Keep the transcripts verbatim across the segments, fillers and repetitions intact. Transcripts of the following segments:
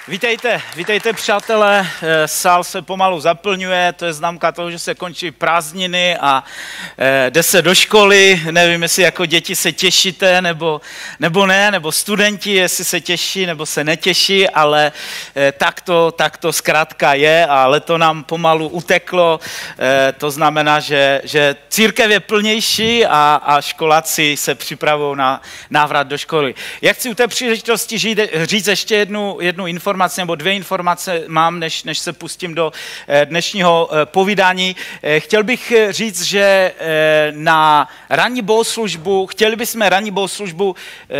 Vítejte, vítejte přátelé, sál se pomalu zaplňuje, to je známka toho, že se končí prázdniny a e, jde se do školy, nevím, jestli jako děti se těšíte nebo, nebo ne, nebo studenti, jestli se těší nebo se netěší, ale e, tak, to, tak to zkrátka je a leto nám pomalu uteklo, e, to znamená, že, že církev je plnější a, a školáci se připravují na návrat do školy. Já chci u té příležitosti říct, říct ještě jednu, jednu informaci, nebo dvě informace mám, než, než se pustím do dnešního povídání. Chtěl bych říct, že na ranní bohoslužbu, chtěli bychom ranní bohoslužbu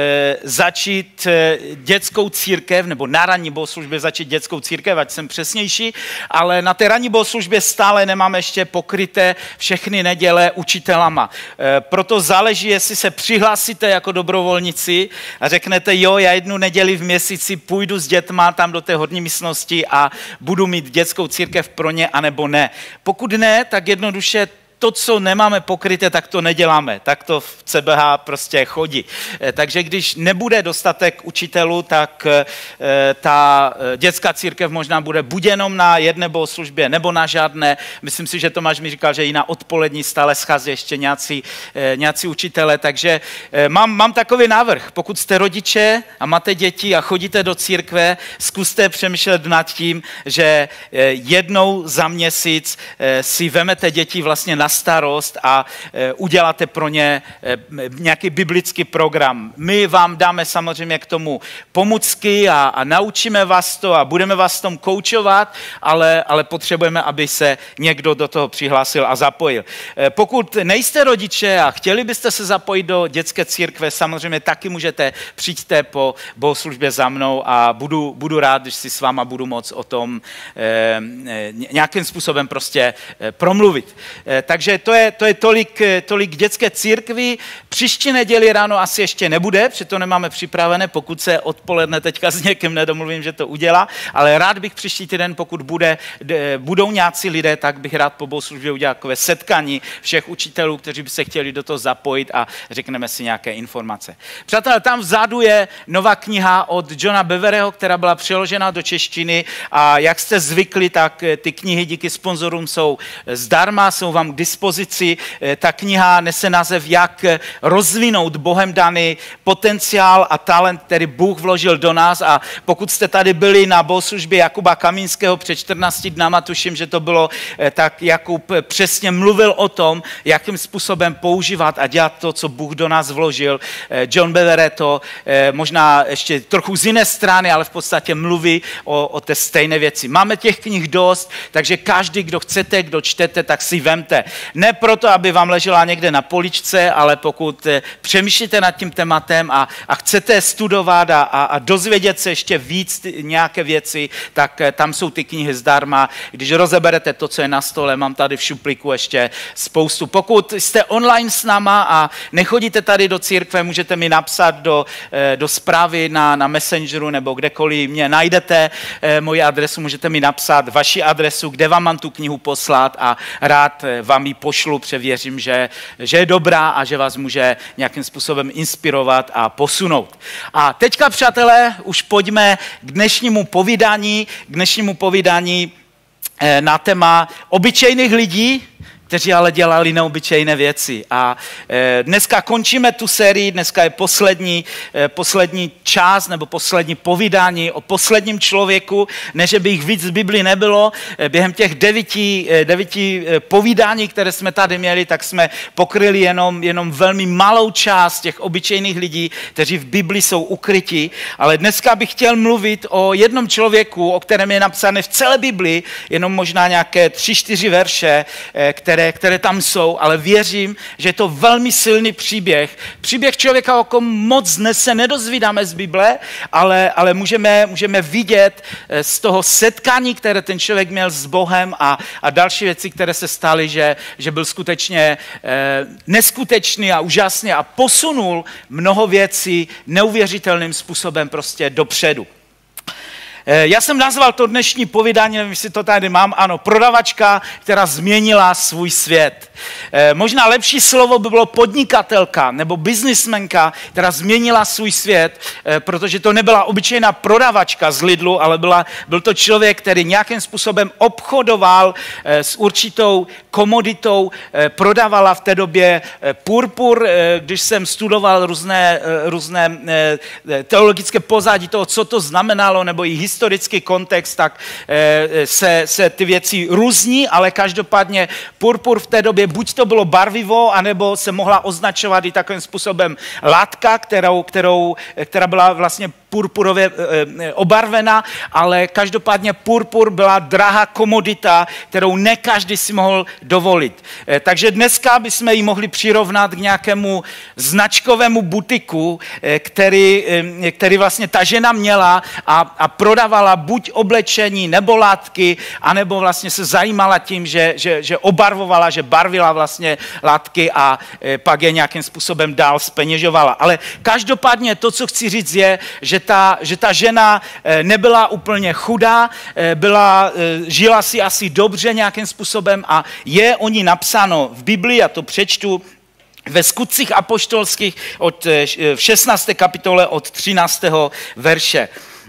začít dětskou církev, nebo na ranní bohoslužbě začít dětskou církev, ať jsem přesnější, ale na té ranní bohoslužbě stále nemáme ještě pokryté všechny neděle učitelama. Proto záleží, jestli se přihlásíte jako dobrovolníci a řeknete, jo, já jednu neděli v měsíci půjdu s dětma tam do té horní místnosti a budu mít dětskou církev pro ně, anebo ne. Pokud ne, tak jednoduše to, co nemáme pokryté, tak to neděláme. Tak to v C B H prostě chodí. Takže když nebude dostatek učitelů, tak ta dětská církev možná bude buď jenom na jedné bohoslužbě, nebo na žádné. Myslím si, že Tomáš mi říkal, že i na odpolední stále schází ještě nějací, nějací učitele. Takže mám, mám takový návrh. Pokud jste rodiče a máte děti a chodíte do církve, zkuste přemýšlet nad tím, že jednou za měsíc si vemete děti vlastně na starost a e, uděláte pro ně e, nějaký biblický program. My vám dáme samozřejmě k tomu pomůcky a, a naučíme vás to a budeme vás tom koučovat, ale, ale potřebujeme, aby se někdo do toho přihlásil a zapojil. E, pokud nejste rodiče a chtěli byste se zapojit do dětské církve, samozřejmě taky můžete, přijďte po bohoslužbě za mnou a budu, budu rád, když si s váma budu moct o tom e, nějakým způsobem prostě e, promluvit. E, takže Takže to je, to je tolik, tolik dětské církví. Příští neděli ráno asi ještě nebude, protože to nemáme připravené, pokud se odpoledne teďka s někým nedomluvím, že to udělá, ale rád bych příští týden, pokud bude, budou nějací lidé, tak bych rád po bohoslužbě udělal takové setkání všech učitelů, kteří by se chtěli do toho zapojit a řekneme si nějaké informace. Přátelé, tam vzadu je nová kniha od Johna Bevereho, která byla přeložena do češtiny a jak jste zvykli, tak ty knihy díky sponzorům jsou zdarma, jsou vám k dispozici. Ta kniha nese název Jak rozvinout Bohem daný potenciál a talent, který Bůh vložil do nás, a pokud jste tady byli na bohoslužbě Jakuba Kamínského před čtrnácti dnama, tuším, že to bylo, tak Jakub přesně mluvil o tom, jakým způsobem používat a dělat to, co Bůh do nás vložil. John Bevere to možná ještě trochu z jiné strany, ale v podstatě mluví o, o té stejné věci. Máme těch knih dost, takže každý, kdo chcete, kdo čtete, tak si vemte. Ne proto, aby vám ležela někde na poličce, ale pokud přemýšlíte nad tím tématem a, a chcete studovat a, a, a dozvědět se ještě víc nějaké věci, tak tam jsou ty knihy zdarma. Když rozeberete to, co je na stole, mám tady v šuplíku ještě spoustu. Pokud jste online s náma a nechodíte tady do církve, můžete mi napsat do, do zprávy na, na Messengeru nebo kdekoliv mě najdete moji adresu, můžete mi napsat vaši adresu, kde vám mám tu knihu poslat a rád vám ji pošlu, převěřím, že, že je dobrá a že vás může nějakým způsobem inspirovat a posunout. A teďka, přátelé, už pojďme k dnešnímu povídání, k dnešnímu povídání na téma obyčejných lidí, kteří ale dělali neobyčejné věci. A dneska končíme tu sérii, dneska je poslední, poslední část nebo poslední povídání o posledním člověku, ne, že by jich víc z Biblii nebylo. Během těch devíti, devíti povídání, které jsme tady měli, tak jsme pokryli jenom, jenom velmi malou část těch obyčejných lidí, kteří v Biblii jsou ukryti. Ale dneska bych chtěl mluvit o jednom člověku, o kterém je napsané v celé Biblii, jenom možná nějaké tři, čtyři verše, které Které, které tam jsou, ale věřím, že je to velmi silný příběh. Příběh člověka, o kom moc dnes se nedozvídáme z Bible, ale, ale můžeme, můžeme vidět z toho setkání, které ten člověk měl s Bohem a, a další věci, které se staly, že, že byl skutečně eh, neskutečný a úžasný a posunul mnoho věcí neuvěřitelným způsobem prostě dopředu. Já jsem nazval to dnešní povídání, nevím, jestli to tady mám, ano, prodavačka, která změnila svůj svět. Možná lepší slovo by bylo podnikatelka nebo biznismenka, která změnila svůj svět, protože to nebyla obyčejná prodavačka z Lidlu, ale byla, byl to člověk, který nějakým způsobem obchodoval s určitou komoditou, prodávala v té době purpur. Když jsem studoval různé, různé teologické pozadí toho, co to znamenalo, nebo i historický kontext, tak se, se ty věci různí, ale každopádně purpur v té době buď to bylo barvivo, anebo se mohla označovat i takovým způsobem látka, kterou, kterou, která byla vlastně purpurově obarvena, ale každopádně purpur byla drahá komodita, kterou ne každý si mohl dovolit. Takže dneska bychom ji mohli přirovnat k nějakému značkovému butiku, který, který vlastně ta žena měla a, a prodávala buď oblečení nebo látky, anebo vlastně se zajímala tím, že, že, že obarvovala, že barvila vlastně látky a pak je nějakým způsobem dál zpeněžovala. Ale každopádně to, co chci říct, je, že ta, že ta žena nebyla úplně chudá, byla, žila si asi dobře nějakým způsobem a je o ní napsáno v Biblii, já to přečtu, ve Skutcích apoštolských od, v šestnácté kapitole od třináctého verše.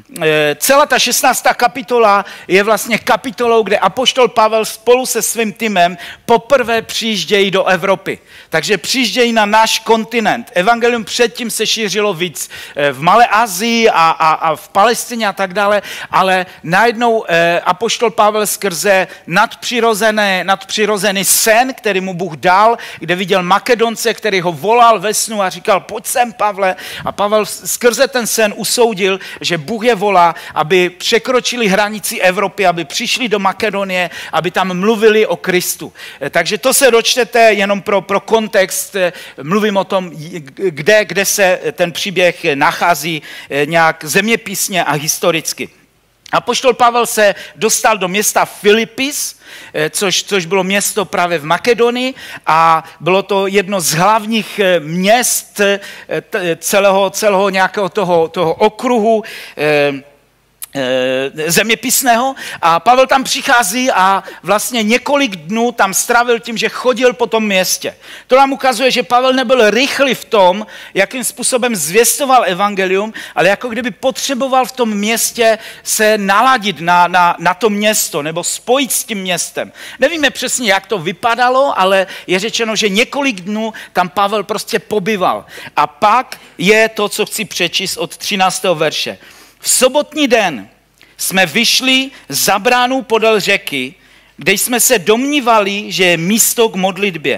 Celá ta šestnáctá kapitola je vlastně kapitolou, kde apoštol Pavel spolu se svým týmem poprvé přijíždějí do Evropy. Takže přijíždějí na náš kontinent. Evangelium předtím se šířilo víc v Malé Asii a, a, a v Palestině a tak dále, ale najednou apoštol Pavel skrze nadpřirozené, nadpřirozený sen, který mu Bůh dal, kde viděl Makedonce, který ho volal ve snu a říkal, pojď sem, Pavle. A Pavel skrze ten sen usoudil, že Bůh je volá, aby překročili hranici Evropy, aby přišli do Makedonie, aby tam mluvili o Kristu. Takže to se dočtete jenom pro, pro kontext. Mluvím o tom, kde, kde se ten příběh nachází nějak zeměpisně a historicky. Apoštol Pavel se dostal do města Filipis, což, což bylo město právě v Makedonii a bylo to jedno z hlavních měst celého, celého nějakého toho, toho okruhu zeměpisného a Pavel tam přichází a vlastně několik dnů tam strávil tím, že chodil po tom městě. To nám ukazuje, že Pavel nebyl rychlý v tom, jakým způsobem zvěstoval evangelium, ale jako kdyby potřeboval v tom městě se naladit na, na, na to město nebo spojit s tím městem. Nevíme přesně, jak to vypadalo, ale je řečeno, že několik dnů tam Pavel prostě pobyval. A pak je to, co chci přečíst od třináctého verše. V sobotní den jsme vyšli za bránu podél řeky, kde jsme se domnívali, že je místo k modlitbě.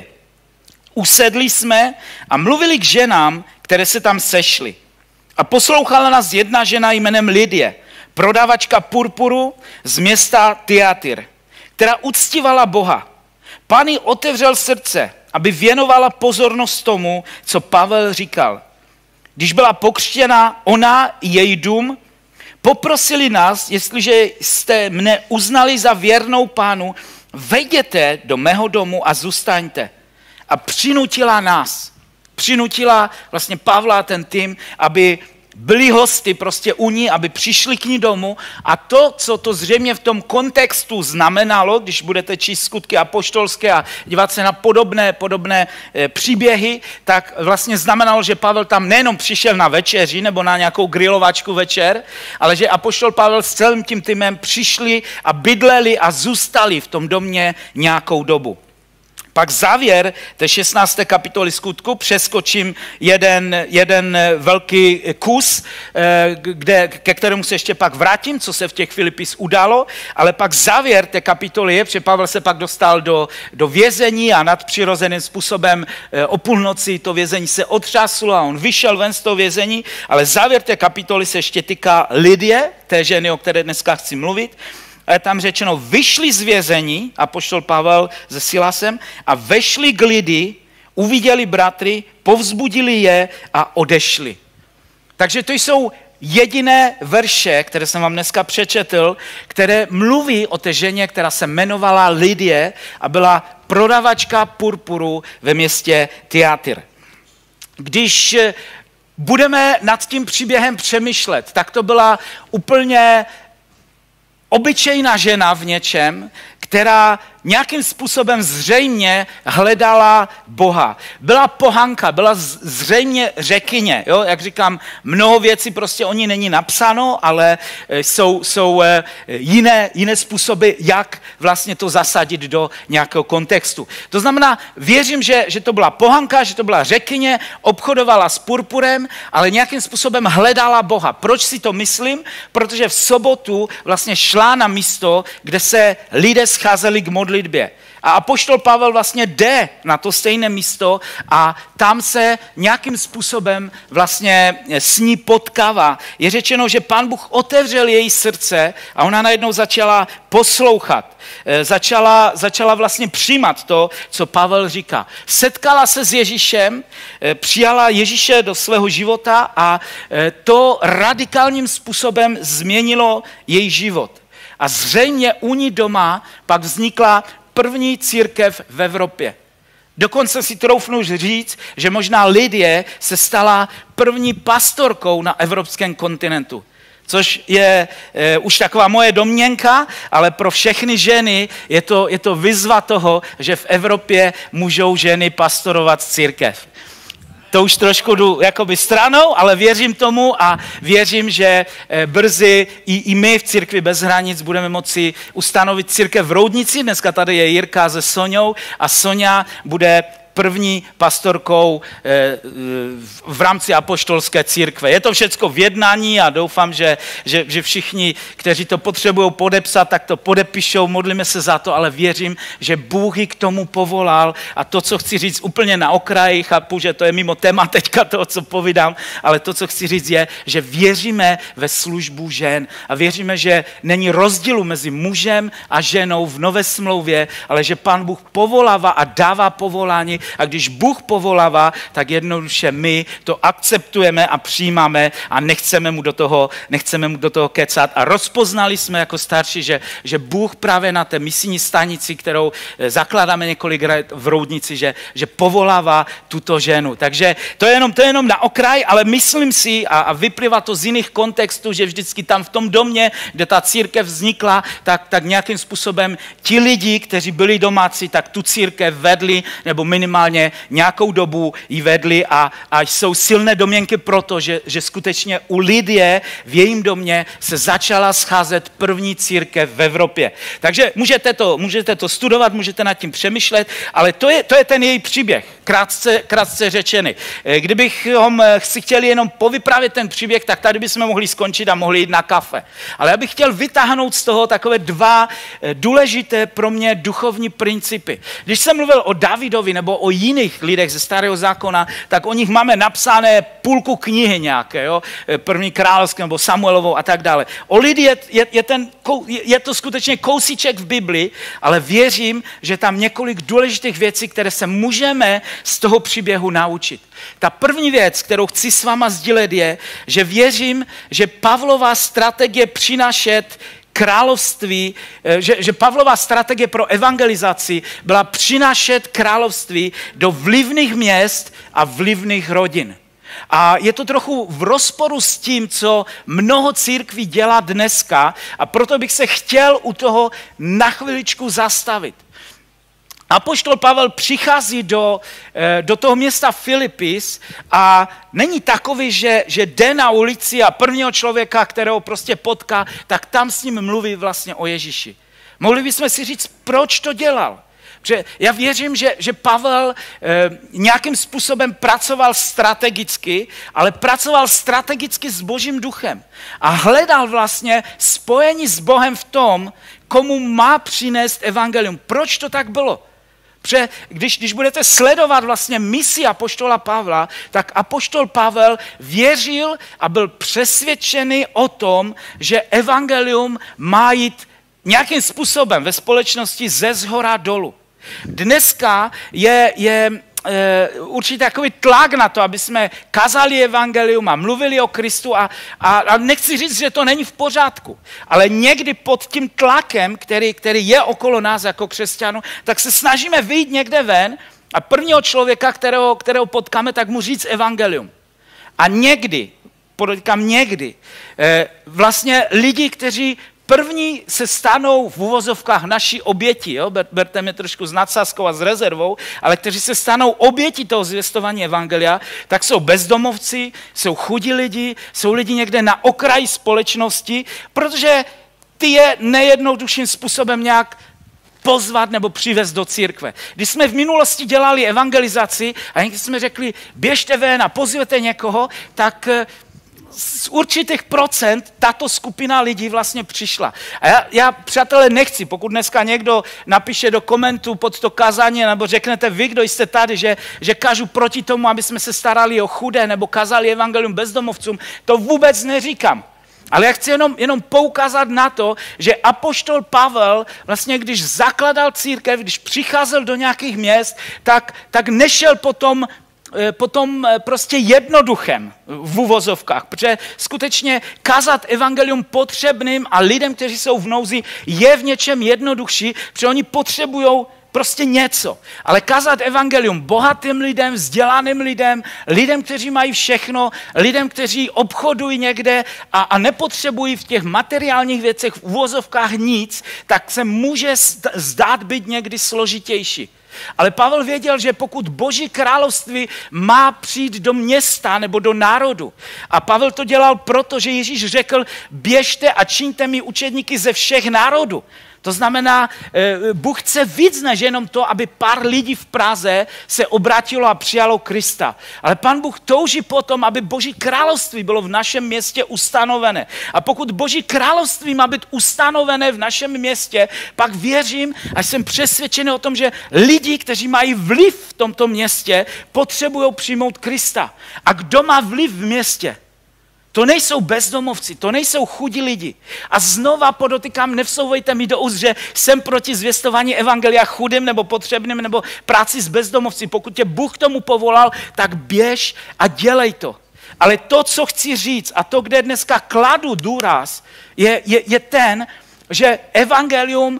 Usedli jsme a mluvili k ženám, které se tam sešly. A poslouchala nás jedna žena jménem Lidie, prodavačka purpuru z města Tyatýr, která uctívala Boha. Pán jí otevřel srdce, aby věnovala pozornost tomu, co Pavel říkal. Když byla pokřtěna ona i její dům, poprosili nás, jestliže jste mne uznali za věrnou Pánu, vejděte do mého domu a zůstaňte. A přinutila nás, přinutila vlastně Pavla a ten tým, aby byli hosty prostě u ní, aby přišli k ní domů a to, co to zřejmě v tom kontextu znamenalo, když budete číst skutky apoštolské a dívat se na podobné, podobné e, příběhy, tak vlastně znamenalo, že Pavel tam nejenom přišel na večeři nebo na nějakou grilovačku večer, ale že apoštol Pavel s celým tím týmem přišli a bydleli a zůstali v tom domě nějakou dobu. Pak závěr té šestnácté kapitoly skutku, přeskočím jeden, jeden velký kus, kde, ke kterému se ještě pak vrátím, co se v těch Filipis událo, ale pak závěr té kapitoly je, protože Pavel se pak dostal do, do vězení a nadpřirozeným způsobem o půlnoci to vězení se otřáslo a on vyšel ven z toho vězení, ale závěr té kapitoly se ještě týká Lidie, té ženy, o které dneska chci mluvit. A je tam řečeno, vyšli z vězení, apoštol Pavel se Silasem, a vešli k Lidii, uviděli bratry, povzbudili je a odešli. Takže to jsou jediné verše, které jsem vám dneska přečetl, které mluví o té ženě, která se jmenovala Lidie a byla prodavačka purpuru ve městě Tyatýr. Když budeme nad tím příběhem přemýšlet, tak to byla úplně obyčejná žena v něčem, která nějakým způsobem zřejmě hledala Boha. Byla pohanka, byla zřejmě řekyně. Jo? Jak říkám, mnoho věcí prostě o ní není napsáno, ale jsou, jsou jiné, jiné způsoby, jak vlastně to zasadit do nějakého kontextu. To znamená, věřím, že, že to byla pohanka, že to byla řekyně, obchodovala s purpurem, ale nějakým způsobem hledala Boha. Proč si to myslím? Protože v sobotu vlastně šla na místo, kde se lidé scházeli k modlitbě. A apoštol Pavel vlastně jde na to stejné místo a tam se nějakým způsobem vlastně s ní potkává. Je řečeno, že Pán Bůh otevřel její srdce a ona najednou začala poslouchat. Začala, začala vlastně přijímat to, co Pavel říká. Setkala se s Ježíšem, přijala Ježíše do svého života a to radikálním způsobem změnilo její život. A zřejmě u ní doma pak vznikla první církev v Evropě. Dokonce si troufnu říct, že možná Lidie se stala první pastorkou na evropském kontinentu. Což je e, už taková moje domněnka, ale pro všechny ženy je to, je to výzva toho, že v Evropě můžou ženy pastorovat církev. To už trošku jdu jakoby stranou, ale věřím tomu a věřím, že brzy i, i my v Církvi bez hranic budeme moci ustanovit církev v Roudnici. Dneska tady je Jirka se Soňou a Soňa bude první pastorkou v rámci apoštolské církve. Je to všecko v jednání a doufám, že, že, že všichni, kteří to potřebují podepsat, tak to podepíšou, modlíme se za to, ale věřím, že Bůh ji k tomu povolal a to, co chci říct úplně na okraji, chápu, že to je mimo téma teďka toho, co povídám, ale to, co chci říct je, že věříme ve službu žen a věříme, že není rozdílu mezi mužem a ženou v Nové smlouvě, ale že Pán Bůh povolává a dává povolání. A když Bůh povolává, tak jednoduše my to akceptujeme a přijímáme a nechceme mu do toho, nechceme mu do toho kecat. A rozpoznali jsme jako starší, že, že Bůh právě na té misijní stanici, kterou zakládáme několik let v Roudnici, že, že povolává tuto ženu. Takže to je jenom, to je jenom na okraj, ale myslím si, a, a vyplývá to z jiných kontextů, že vždycky tam v tom domě, kde ta církev vznikla, tak, tak nějakým způsobem ti lidi, kteří byli domácí, tak tu církev vedli, nebo minimálně nějakou dobu ji vedli a, a jsou silné domněnky proto, že, že skutečně u Lidie v jejím domě se začala scházet první církev v Evropě. Takže můžete to, můžete to studovat, můžete nad tím přemýšlet, ale to je, to je ten její příběh, krátce, krátce řečený. Kdybychom si chtěli jenom povyprávět ten příběh, tak tady bychom mohli skončit a mohli jít na kafe. Ale já bych chtěl vytáhnout z toho takové dva důležité pro mě duchovní principy. Když jsem mluvil o Davidovi nebo o jiných lidech ze Starého zákona, tak o nich máme napsané půlku knihy nějaké, jo? První královské nebo Samuelovou a tak dále. O Lidii je, je, je, ten, je to skutečně kousíček v Biblii, ale věřím, že tam několik důležitých věcí, které se můžeme z toho příběhu naučit. Ta první věc, kterou chci s váma sdílet je, že věřím, že Pavlova strategie přinášet království, že, že Pavlova strategie pro evangelizaci byla přinášet království do vlivných měst a vlivných rodin. A je to trochu v rozporu s tím, co mnoho církví dělá dneska a proto bych se chtěl u toho na chviličku zastavit. Apoštol Pavel přichází do, do toho města Filipis a není takový, že, že jde na ulici a prvního člověka, kterého prostě potká, tak tam s ním mluví vlastně o Ježíši. Mohli bychom si říct, proč to dělal? Protože já věřím, že, že Pavel eh, nějakým způsobem pracoval strategicky, ale pracoval strategicky s Božím duchem a hledal vlastně spojení s Bohem v tom, komu má přinést evangelium. Proč to tak bylo? Protože když, když budete sledovat vlastně misi apoštola Pavla, tak apoštol Pavel věřil a byl přesvědčený o tom, že evangelium má jít nějakým způsobem ve společnosti ze zhora dolů. Dneska je, je e, určitě takový tlak na to, aby jsme kazali evangelium a mluvili o Kristu a, a, a nechci říct, že to není v pořádku, ale někdy pod tím tlakem, který, který je okolo nás jako křesťanů, tak se snažíme vyjít někde ven a prvního člověka, kterého, kterého potkáme, tak mu říct evangelium. A někdy, podotýkám někdy, e, vlastně lidi, kteří První se stanou v uvozovkách naší oběti, jo? Ber, berte mě trošku s nadsázkou a s rezervou, ale kteří se stanou oběti toho zvěstování evangelia, tak jsou bezdomovci, jsou chudí lidi, jsou lidi někde na okraji společnosti, protože ty je nejednodušším způsobem nějak pozvat nebo přivést do církve. Když jsme v minulosti dělali evangelizaci a někdy jsme řekli, běžte ven a pozvěte někoho, tak z určitých procent tato skupina lidí vlastně přišla. A já, já, přátelé, nechci, pokud dneska někdo napíše do komentu pod to kázání, nebo řeknete vy, kdo jste tady, že, že kážu proti tomu, aby jsme se starali o chudé, nebo kázali evangelium bezdomovcům, to vůbec neříkám. Ale já chci jenom, jenom poukázat na to, že apoštol Pavel vlastně, když zakladal církev, když přicházel do nějakých měst, tak, tak nešel potom potom prostě jednoduchem v uvozovkách, protože skutečně kázat evangelium potřebným a lidem, kteří jsou v nouzi, je v něčem jednodušší, protože oni potřebují prostě něco. Ale kázat evangelium bohatým lidem, vzdělaným lidem, lidem, kteří mají všechno, lidem, kteří obchodují někde a, a nepotřebují v těch materiálních věcech v uvozovkách nic, tak se může zdát být někdy složitější. Ale Pavel věděl, že pokud Boží království má přijít do města nebo do národu, a Pavel to dělal proto, že Ježíš řekl, běžte a čiňte mi učedníky ze všech národů. To znamená, Bůh chce víc než jenom to, aby pár lidí v Praze se obrátilo a přijalo Krista. Ale Pán Bůh touží potom, aby Boží království bylo v našem městě ustanovené. A pokud Boží království má být ustanovené v našem městě, pak věřím a jsem přesvědčený o tom, že lidi, kteří mají vliv v tomto městě, potřebují přijmout Krista. A kdo má vliv v městě? To nejsou bezdomovci, to nejsou chudí lidi. A znova podotýkám, nevsouvejte mi do úst, že jsem proti zvěstování evangelia chudým nebo potřebným nebo práci s bezdomovci. Pokud tě Bůh k tomu povolal, tak běž a dělej to. Ale to, co chci říct a to, kde dneska kladu důraz, je, je, je ten, že evangelium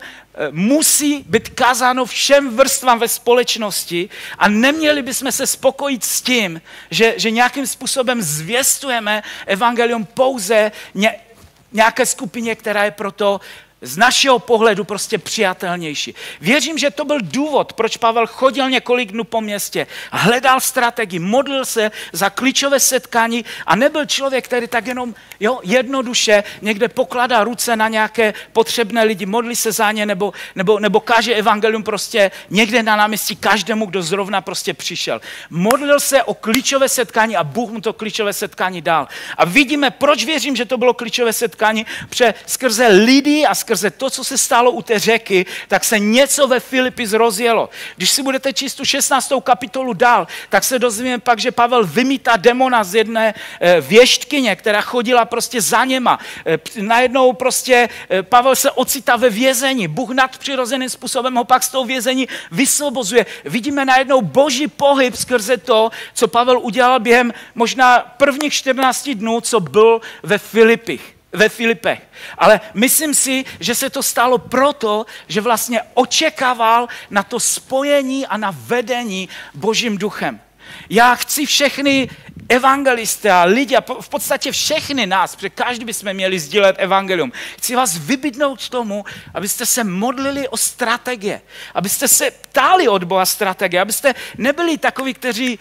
musí být kázáno všem vrstvám ve společnosti a neměli bychom se spokojit s tím, že, že nějakým způsobem zvěstujeme evangelium pouze ně, nějaké skupině, která je proto z našeho pohledu prostě přijatelnější. Věřím, že to byl důvod, proč Pavel chodil několik dnů po městě, hledal strategii, modlil se za klíčové setkání a nebyl člověk, který tak jenom jo, jednoduše někde pokládá ruce na nějaké potřebné lidi, modlí se za ně nebo, nebo, nebo káže evangelium prostě někde na náměstí každému, kdo zrovna prostě přišel. Modlil se o klíčové setkání a Bůh mu to klíčové setkání dal. A vidíme, proč věřím, že to bylo klíčové setkání, protože skrze lidi a skrze to, co se stalo u té řeky, tak se něco ve Filipi rozjelo. Když si budete číst tu šestnáctou kapitolu dál, tak se dozvíme pak, že Pavel vymítá demona z jedné věštkyně, která chodila prostě za něma. Najednou prostě Pavel se ocitá ve vězení. Bůh nadpřirozeným způsobem ho pak z toho vězení vysvobozuje. Vidíme najednou Boží pohyb skrze to, co Pavel udělal během možná prvních čtrnácti dnů, co byl ve Filipích. ve Filipech. Ale myslím si, že se to stalo proto, že vlastně očekával na to spojení a na vedení Božím duchem. Já chci všechny evangelisty a lidi, a v podstatě všechny nás, protože každý bychom měli sdílet evangelium, chci vás vybídnout tomu, abyste se modlili o strategie, abyste se ptali od Boha strategie, abyste nebyli takoví, kteří,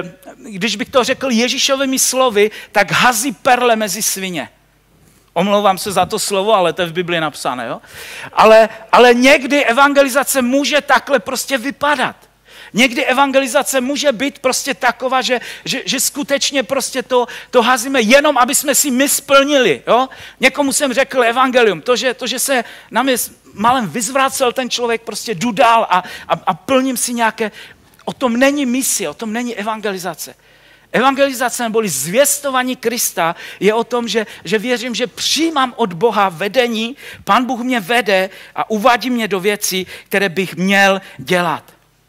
když bych to řekl Ježíšovými slovy, tak hazí perle mezi svině. Omlouvám se za to slovo, ale to je v Biblii napsané. Jo? Ale, ale někdy evangelizace může takhle prostě vypadat. Někdy evangelizace může být prostě taková, že, že, že skutečně prostě to, to hazíme jenom, aby jsme si my splnili. Jo? Někomu jsem řekl evangelium, to že, to, že se na mě malem vyzvracel ten člověk, prostě jdu dál a, a, a plním si nějaké, o tom není misie, o tom není evangelizace. Evangelizace neboli zvěstování Krista je o tom, že, že věřím, že přijímám od Boha vedení, Pán Bůh mě vede a uvádí mě do věcí, které bych měl dělat.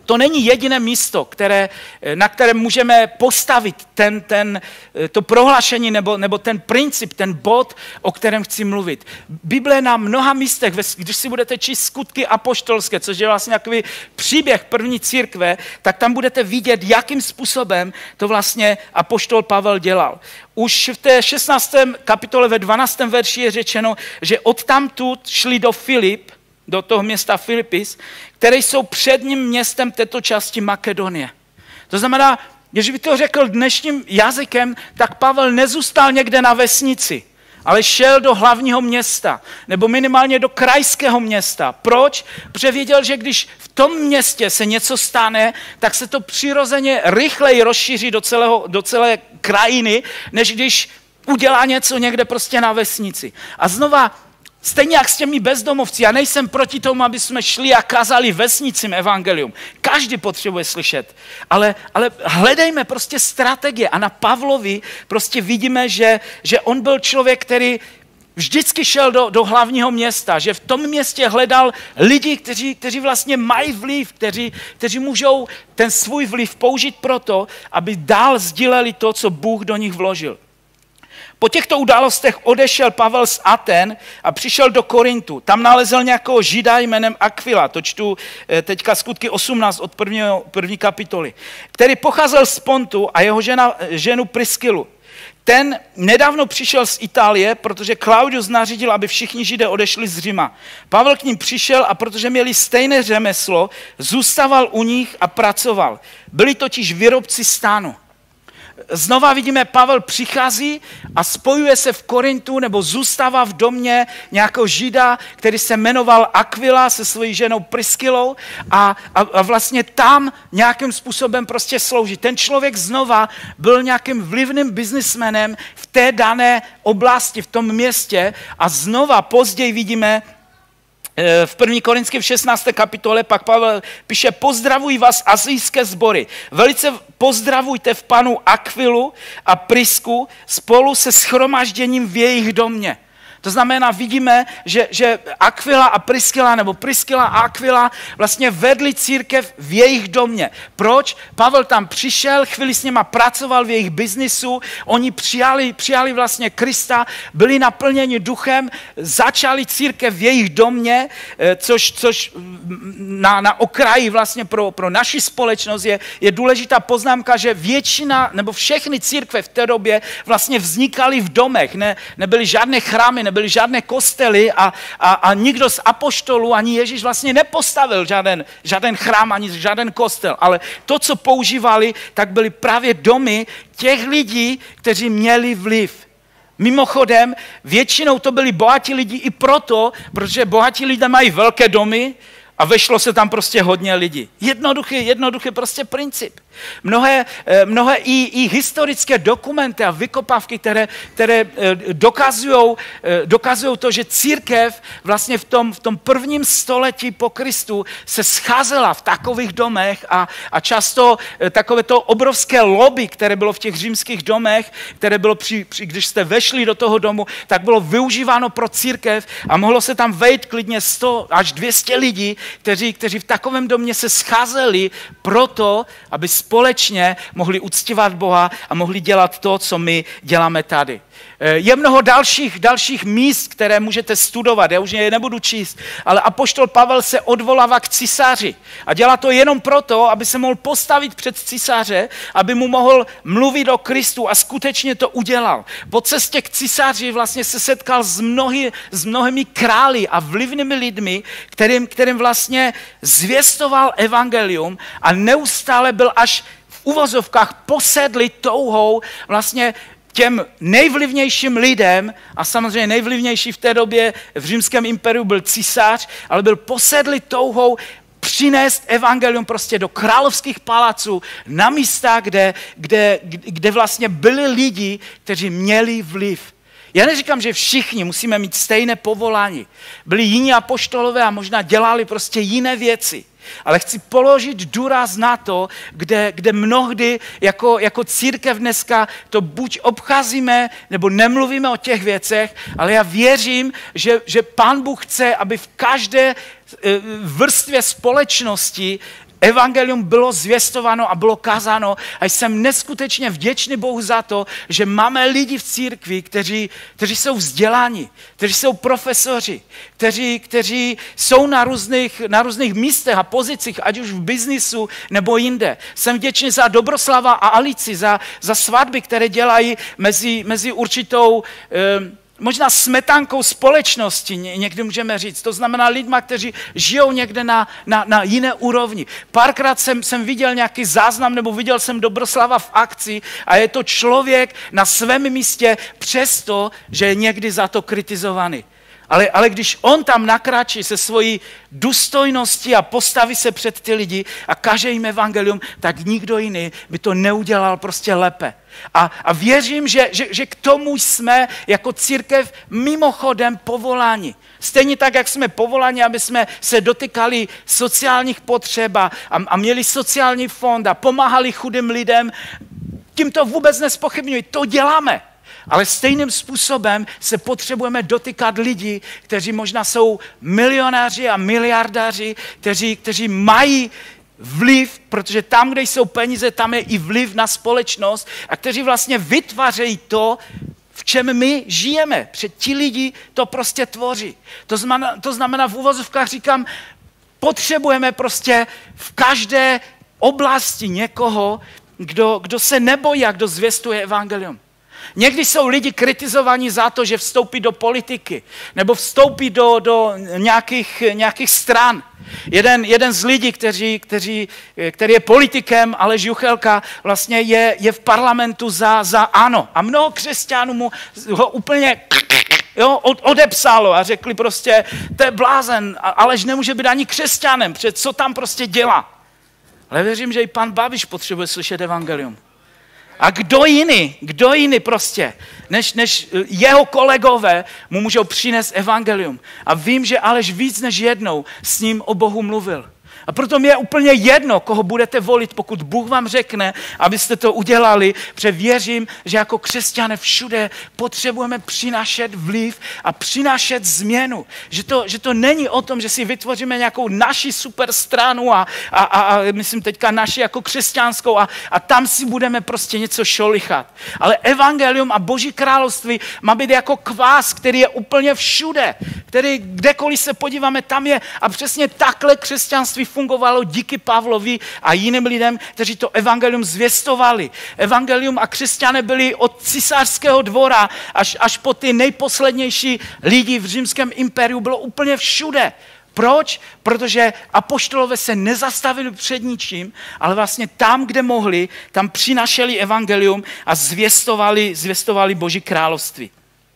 to není jediné místo, které, na kterém můžeme postavit ten, ten, to prohlášení nebo, nebo ten princip, ten bod, o kterém chci mluvit. Bible na mnoha místech, když si budete číst Skutky apoštolské, což je vlastně takový příběh první církve, tak tam budete vidět, jakým způsobem to vlastně apoštol Pavel dělal. Už v té šestnácté kapitole ve dvanáctém verši je řečeno, že odtamtud šli do Filip, do toho města Filipis, které jsou předním městem této části Makedonie. To znamená, když by to řekl dnešním jazykem, tak Pavel nezůstal někde na vesnici, ale šel do hlavního města, nebo minimálně do krajského města. Proč? Protože věděl, že když v tom městě se něco stane, tak se to přirozeně rychleji rozšíří do, celého, do celé krajiny, než když udělá něco někde prostě na vesnici. A znova, stejně jak s těmi bezdomovci, já nejsem proti tomu, aby jsme šli a kazali vesnicím evangelium. Každý potřebuje slyšet, ale, ale hledejme prostě strategie. A na Pavlovi prostě vidíme, že, že on byl člověk, který vždycky šel do, do hlavního města, že v tom městě hledal lidi, kteří, kteří vlastně mají vliv, kteří, kteří můžou ten svůj vliv použít proto, aby dál sdíleli to, co Bůh do nich vložil. Po těchto událostech odešel Pavel z Aten a přišel do Korintu. Tam nalezl nějakého Žida jménem Aquila, to čtu teďka Skutky osmnáct od prvního, první kapitoly, který pocházel z Pontu a jeho žena, ženu Priskilu. Ten nedávno přišel z Itálie, protože Claudius nařídil, aby všichni Židé odešli z Říma. Pavel k ním přišel a protože měli stejné řemeslo, zůstával u nich a pracoval. Byli totiž výrobci stánu. Znova vidíme, Pavel přichází a spojuje se v Korintu nebo zůstává v domě nějakého Žida, který se jmenoval Aquila se svojí ženou Priskilou a, a, a vlastně tam nějakým způsobem prostě slouží. Ten člověk znova byl nějakým vlivným biznismenem v té dané oblasti, v tom městě a znova později vidíme, v první Korinským v šestnácté kapitole pak Pavel píše, pozdravuji vás asijské sbory. Velice pozdravujte v Panu Akvilu a Prisku spolu se shromažděním v jejich domě. To znamená, vidíme, že, že Aquila a Priskila, nebo Priskila a Aquila vlastně vedli církev v jejich domě. Proč? Pavel tam přišel, chvíli s nima pracoval v jejich biznisu, oni přijali, přijali vlastně Krista, byli naplněni duchem, začali církev v jejich domě, což, což na, na okraji vlastně pro, pro naši společnost je, je důležitá poznámka, že většina, nebo všechny církve v té době vlastně vznikaly v domech, ne, nebyly žádné chrámy, nebyly žádné kostely a, a, a nikdo z apoštolů, ani Ježíš vlastně nepostavil žádný, žádný chrám, ani žádný kostel, ale to, co používali, tak byly právě domy těch lidí, kteří měli vliv. Mimochodem, většinou to byli bohatí lidi i proto, protože bohatí lidé mají velké domy a vešlo se tam prostě hodně lidí. Jednoduchý, jednoduchý prostě princip. Mnohé, mnohé i, i historické dokumenty a vykopávky, které, které dokazují, dokazují to, že církev vlastně v tom, v tom prvním století po Kristu se scházela v takových domech a, a často takové to obrovské lobby, které bylo v těch římských domech, které bylo, při, při, když jste vešli do toho domu, tak bylo využíváno pro církev a mohlo se tam vejít klidně sto až dvě stě lidí, kteří, kteří v takovém domě se scházeli proto, aby společně mohli uctívat Boha a mohli dělat to, co my děláme tady. Je mnoho dalších, dalších míst, které můžete studovat, já už je nebudu číst, ale apoštol Pavel se odvolává k císaři a dělá to jenom proto, aby se mohl postavit před císaře, aby mu mohl mluvit o Kristu a skutečně to udělal. Po cestě k císaři vlastně se setkal s, mnohy, s mnohými králi a vlivnými lidmi, kterým, kterým vlastně zvěstoval evangelium a neustále byl až v uvozovkách posedlý touhou vlastně těm nejvlivnějším lidem, a samozřejmě nejvlivnější v té době v římském impériu byl císař, ale byl posedlý touhou přinést evangelium prostě do královských palaců, na místa, kde, kde, kde vlastně byli lidi, kteří měli vliv. Já neříkám, že všichni musíme mít stejné povolání. Byli jiní apoštolové a možná dělali prostě jiné věci. Ale chci položit důraz na to, kde, kde mnohdy jako, jako církev dneska to buď obcházíme, nebo nemluvíme o těch věcech, ale já věřím, že, že Pán Bůh chce, aby v každé vrstvě společnosti evangelium bylo zvěstováno a bylo kázáno a jsem neskutečně vděčný Bohu za to, že máme lidi v církvi, kteří, kteří jsou vzděláni, kteří jsou profesoři, kteří, kteří jsou na různých, na různých místech a pozicích, ať už v biznisu nebo jinde. Jsem vděčný za Dobroslava a Alici, za, za svatby, které dělají mezi, mezi určitou eh, možná smetánkou společnosti, někdy můžeme říct. To znamená lidma, kteří žijou někde na, na, na jiné úrovni. Párkrát jsem, jsem viděl nějaký záznam, nebo viděl jsem Dobroslava v akci a je to člověk na svém místě přesto, že je někdy za to kritizovaný. Ale, ale když on tam nakráčí se svojí důstojností a postaví se před ty lidi a káže jim evangelium, tak nikdo jiný by to neudělal prostě lépe. A, a věřím, že, že, že k tomu jsme jako církev mimochodem povoláni. Stejně tak, jak jsme povoláni, aby jsme se dotykali sociálních potřeb a, a měli sociální fond a pomáhali chudým lidem, tím to vůbec nezpochybňuji, to děláme. Ale stejným způsobem se potřebujeme dotýkat lidí, kteří možná jsou milionáři a miliardáři, kteří, kteří mají vliv, protože tam, kde jsou peníze, tam je i vliv na společnost a kteří vlastně vytvářejí to, v čem my žijeme. Před ti lidi to prostě tvoří. To znamená, to znamená v uvozovkách říkám, potřebujeme prostě v každé oblasti někoho, kdo, kdo se nebojí a kdo zvěstuje evangelium. Někdy jsou lidi kritizovaní za to, že vstoupí do politiky nebo vstoupí do, do nějakých, nějakých stran. Jeden, jeden z lidí, kteří, kteří, který je politikem, Aleš Juchelka, vlastně je, je v parlamentu za, za ANO. A mnoho křesťanů mu ho úplně jo, odepsalo a řekli prostě, to je blázen, Aleš nemůže být ani křesťanem, protože co tam prostě dělá. Ale věřím, že i pan Babiš potřebuje slyšet evangelium. A kdo jiný, kdo jiný prostě, než, než jeho kolegové mu můžou přinést evangelium. A vím, že Aleš víc než jednou s ním o Bohu mluvil. A proto mi je úplně jedno, koho budete volit, pokud Bůh vám řekne, abyste to udělali, protože věřím, že jako křesťané všude potřebujeme přinášet vliv a přinášet změnu. Že to, že to není o tom, že si vytvoříme nějakou naši super stranu a, a, a, a myslím teďka naši jako křesťanskou a, a tam si budeme prostě něco šolichat. Ale evangelium a Boží království má být jako kvás, který je úplně všude, který kdekoliv se podíváme, tam je a přesně takhle křesťanství fungovalo díky Pavlovi a jiným lidem, kteří to evangelium zvěstovali. Evangelium a křesťané byli od císařského dvora až, až po ty nejposlednější lidi v římském impériu, bylo úplně všude. Proč? Protože apoštolové se nezastavili před ničím, ale vlastně tam, kde mohli, tam přinašeli evangelium a zvěstovali, zvěstovali Boží království.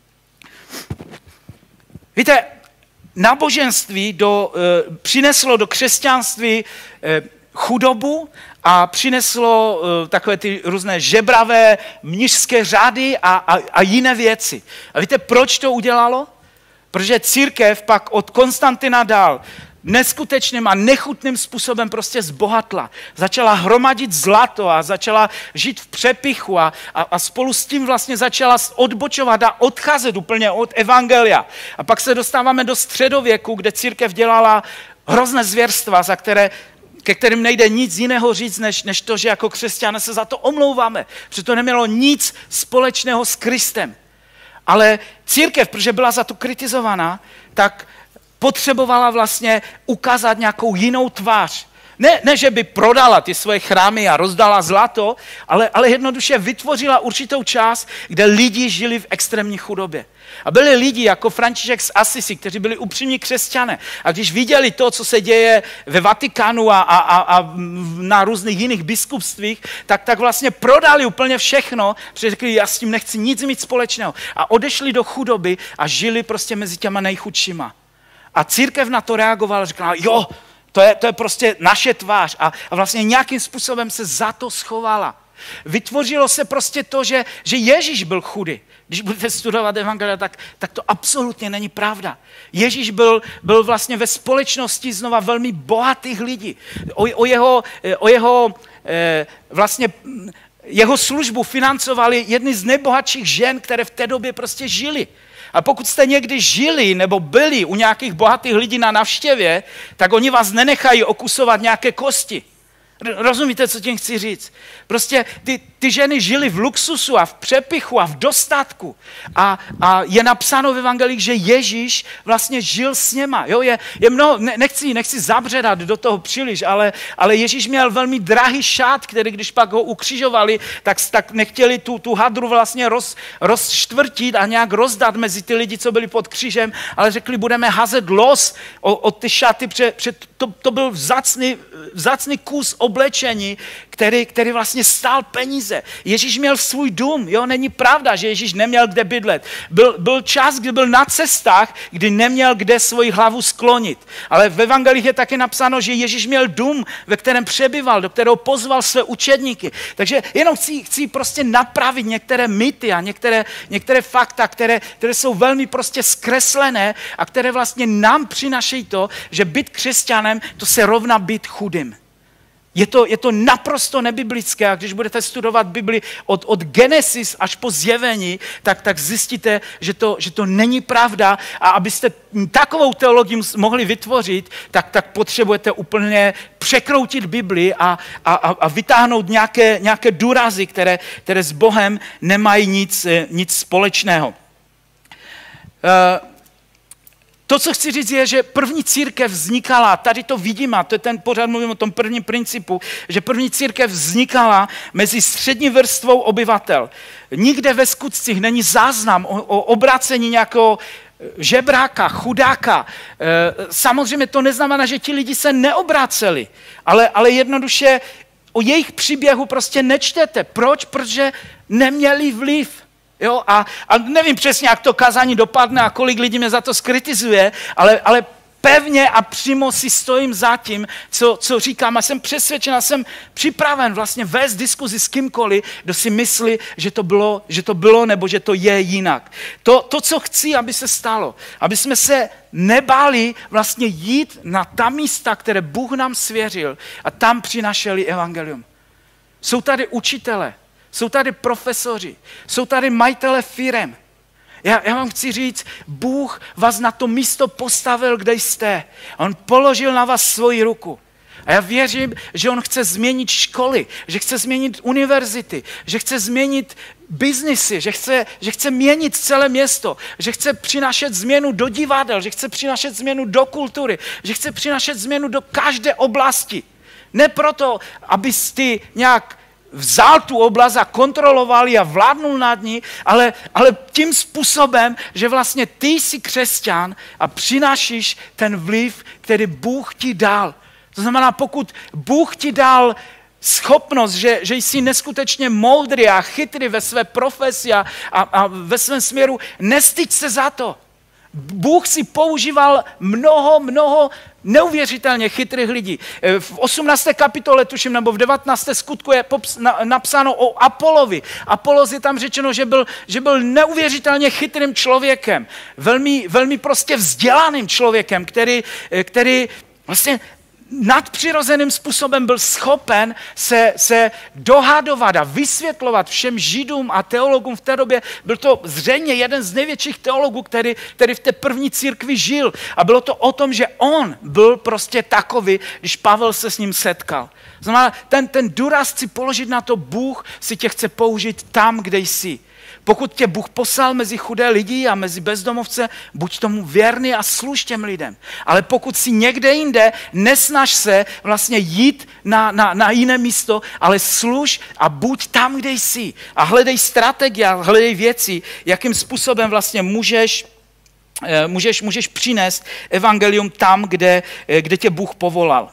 Víte, náboženství do, e, přineslo do křesťanství e, chudobu a přineslo e, takové ty různé žebravé mnišské řády a, a, a jiné věci. A víte, proč to udělalo? Protože církev pak od Konstantina dál neskutečným a nechutným způsobem prostě zbohatla. Začala hromadit zlato a začala žít v přepichu a, a, a spolu s tím vlastně začala odbočovat a odcházet úplně od evangelia. A pak se dostáváme do středověku, kde církev dělala hrozné zvěrstva, za které ke kterým nejde nic jiného říct, než, než to, že jako křesťané se za to omlouváme. Protože to nemělo nic společného s Kristem. Ale církev, protože byla za to kritizovaná, tak potřebovala vlastně ukázat nějakou jinou tvář. Ne, ne, že by prodala ty svoje chrámy a rozdala zlato, ale, ale jednoduše vytvořila určitou část, kde lidi žili v extrémní chudobě. A byli lidi jako František z Assisi, kteří byli upřímní křesťané. A když viděli to, co se děje ve Vatikánu a, a, a, a na různých jiných biskupstvích, tak, tak vlastně prodali úplně všechno, protože řekli, já s tím nechci nic mít společného. A odešli do chudoby a žili prostě mezi těma nejchudšíma. A církev na to reagovala, řekla, jo, to je, to je prostě naše tvář. A, a vlastně nějakým způsobem se za to schovala. Vytvořilo se prostě to, že, že Ježíš byl chudý. Když budete studovat evangelia, tak, tak to absolutně není pravda. Ježíš byl, byl vlastně ve společnosti znova velmi bohatých lidí. O, o jeho, o jeho eh, vlastně jeho službu financovali jedny z nejbohatších žen, které v té době prostě žili. A pokud jste někdy žili nebo byli u nějakých bohatých lidí na navštěvě, tak oni vás nenechají okusovat nějaké kosti. Rozumíte, co tím chci říct? Prostě ty, ty ženy žily v luxusu a v přepichu a v dostatku. A, a je napsáno v evangelích, že Ježíš vlastně žil s něma. Jo, je, je mnoho, ne, nechci, nechci zabředat do toho příliš, ale, ale Ježíš měl velmi drahý šát, který když pak ho ukřižovali, tak, tak nechtěli tu, tu hadru vlastně roz, rozštvrtit a nějak rozdat mezi ty lidi, co byli pod křížem, ale řekli, budeme házet los od ty šaty, před, před, to, to byl vzácný, vzácný kus oblečení, který, který vlastně stál peníze. Ježíš měl svůj dům, jo, není pravda, že Ježíš neměl kde bydlet. Byl, byl čas, kdy byl na cestách, kdy neměl kde svoji hlavu sklonit. Ale v evangelích je také napsáno, že Ježíš měl dům, ve kterém přebyval, do kterého pozval své učedníky. Takže jenom chci, chci prostě napravit některé mýty a některé, některé fakta, které, které jsou velmi prostě zkreslené a které vlastně nám přinašejí to, že být křesťanem, to se rovná být chudým. Je to, je to naprosto nebiblické a když budete studovat Bibli od, od Genesis až po Zjevení, tak, tak zjistíte, že to, že to není pravda a abyste takovou teologii mohli vytvořit, tak, tak potřebujete úplně překroutit Bibli a, a, a vytáhnout nějaké, nějaké důrazy, které, které s Bohem nemají nic, nic společného. Uh, To, co chci říct, je, že první církev vznikala, tady to vidíme, to je ten pořád mluvím o tom prvním principu, že první církev vznikala mezi střední vrstvou obyvatel. Nikde ve skutcích není záznam o, o obracení nějakého žebráka, chudáka. Samozřejmě to neznamená, že ti lidi se neobraceli, ale, ale jednoduše o jejich příběhu prostě nečtete. Proč? Protože neměli vliv. Jo, a, a nevím přesně, jak to kázání dopadne a kolik lidí mě za to skritizuje, ale, ale pevně a přímo si stojím za tím, co, co říkám a jsem přesvědčen a jsem připraven vlastně vést diskuzi s kýmkoliv, kdo si myslí, že to bylo, že to bylo nebo že to je jinak. To, to, co chci, aby se stalo, aby jsme se nebáli vlastně jít na ta místa, které Bůh nám svěřil a tam přinašeli evangelium. Jsou tady učitele, jsou tady profesoři, jsou tady majitele firem. Já, já vám chci říct, Bůh vás na to místo postavil, kde jste. On položil na vás svoji ruku. A já věřím, že on chce změnit školy, že chce změnit univerzity, že chce změnit biznisy, že chce, že chce měnit celé město, že chce přinášet změnu do divadel, že chce přinášet změnu do kultury, že chce přinášet změnu do každé oblasti. Ne proto, abys ty nějak vzal tu oblast a kontroloval ji a vládnul nad ní, ale, ale tím způsobem, že vlastně ty jsi křesťan a přinášíš ten vliv, který Bůh ti dal. To znamená, pokud Bůh ti dal schopnost, že, že jsi neskutečně moudrý a chytrý ve své profesi a, a, a ve svém směru, nestyď se za to. Bůh si používal mnoho, mnoho neuvěřitelně chytrých lidí. V osmnácté kapitole, tuším, nebo v devatenácté skutku je napsáno o Apolovi. Apolos je tam řečeno, že byl, že byl neuvěřitelně chytrým člověkem. Velmi, velmi prostě vzdělaným člověkem, který, který vlastně nadpřirozeným způsobem byl schopen se, se dohadovat a vysvětlovat všem židům a teologům v té době. Byl to zřejmě jeden z největších teologů, který, který v té první církvi žil. A bylo to o tom, že on byl prostě takový, když Pavel se s ním setkal. Znamená, ten, ten důraz chci položit na to, Bůh si tě chce použít tam, kde jsi. Pokud tě Bůh poslal mezi chudé lidi a mezi bezdomovce, buď tomu věrný a služ těm lidem. Ale pokud si někde jinde, nesnaž se vlastně jít na, na, na jiné místo, ale služ a buď tam, kde jsi. A hledej strategie, hledej věci, jakým způsobem vlastně můžeš, můžeš, můžeš přinést evangelium tam, kde, kde tě Bůh povolal.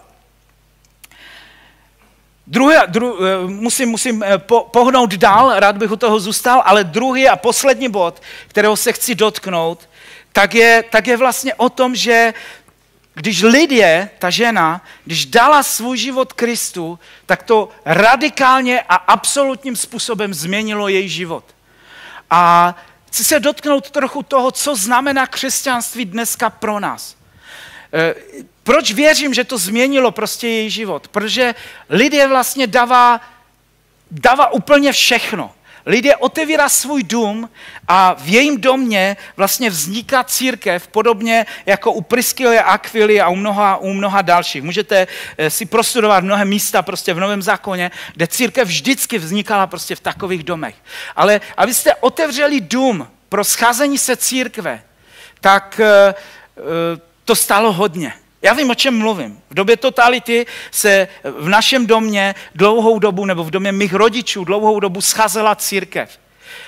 Druhé, dru, musím, musím po, pohnout dál, rád bych u toho zůstal, ale druhý a poslední bod, kterého se chci dotknout, tak je, tak je vlastně o tom, že když Lidie, ta žena, když dala svůj život Kristu, tak to radikálně a absolutním způsobem změnilo její život. A chci se dotknout trochu toho, co znamená křesťanství dneska pro nás. Proč věřím, že to změnilo prostě její život? Protože Lidie vlastně dává, dává úplně všechno. Lidé otevírá svůj dům a v jejím domě vlastně vzniká církev, podobně jako u Priskily a Akvily a u mnoha, u mnoha dalších. Můžete si prostudovat mnohé místa prostě v Novém zákoně, kde církev vždycky vznikala prostě v takových domech. Ale abyste otevřeli dům pro scházení se církve, tak to stálo hodně. Já vím, o čem mluvím. V době totality se v našem domě dlouhou dobu, nebo v domě mých rodičů dlouhou dobu scházela církev.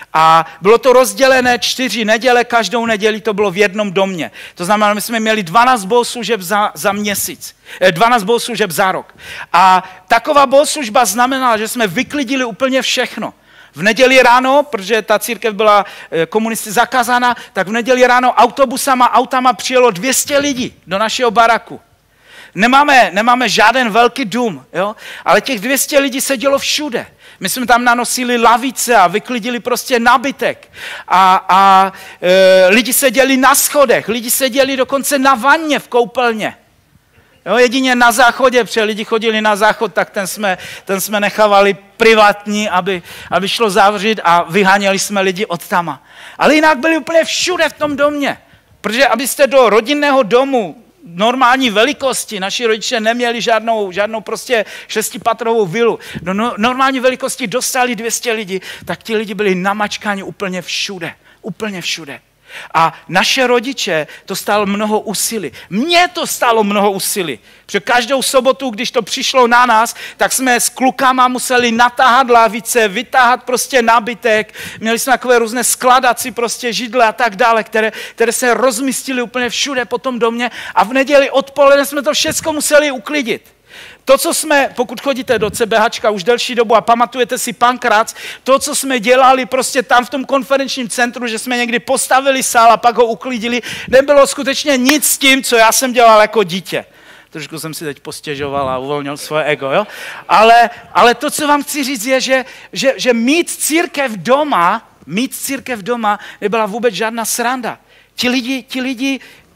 A bylo to rozdělené čtyři neděle, každou neděli to bylo v jednom domě. To znamená, my jsme měli dvanáct bohoslužeb za, za měsíc, dvanáct bohoslužeb za rok. A taková bohoslužba znamenala, že jsme vyklidili úplně všechno. V neděli ráno, protože ta církev byla komunisty zakázána, tak v neděli ráno autobusama, autama přijelo dvě stě lidí do našeho baraku. Nemáme, nemáme žádný velký dům, jo? Ale těch dvě stě lidí sedělo všude. My jsme tam nanosili lavice a vyklidili prostě nábytek. A, a e, lidi seděli na schodech, lidi seděli dokonce na vanně v koupelně. Jo, jedině na záchodě, protože lidi chodili na záchod, tak ten jsme, ten jsme nechávali privátní, aby, aby šlo zavřít a vyháněli jsme lidi od tama. Ale jinak byli úplně všude v tom domě. Protože abyste do rodinného domu normální velikosti, naši rodiče neměli žádnou, žádnou prostě šestipatrovou vilu, do no, normální velikosti dostali dvě stě lidí, tak ti lidi byli namačkáni úplně všude. Úplně všude. A naše rodiče to stálo mnoho úsilí. Mně to stálo mnoho úsilí. Protože každou sobotu, když to přišlo na nás, tak jsme s klukama museli natáhat lavice, vytáhat prostě nábytek. Měli jsme takové různé skladací prostě židle a tak dále, které, které se rozmístily úplně všude po tom domě. A v neděli odpoledne jsme to všechno museli uklidit. To, co jsme, pokud chodíte do CBHčka už delší dobu a pamatujete si Pankrác, to, co jsme dělali prostě tam v tom konferenčním centru, že jsme někdy postavili sál a pak ho uklidili, nebylo skutečně nic s tím, co já jsem dělal jako dítě. Trošku jsem si teď postěžoval a uvolnil svoje ego, jo? Ale, ale to, co vám chci říct, je, že, že, že mít církev doma, mít církev doma nebyla vůbec žádná sranda. Ti lidi, ti lidi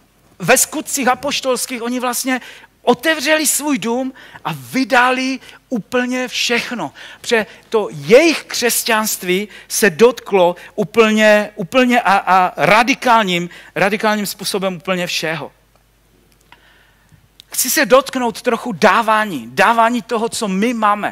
ve skutcích apoštolských, oni vlastně otevřeli svůj dům a vydali úplně všechno. Protože to jejich křesťanství se dotklo úplně, úplně a, a radikálním, radikálním způsobem úplně všeho. Chci se dotknout trochu dávání, dávání toho, co my máme.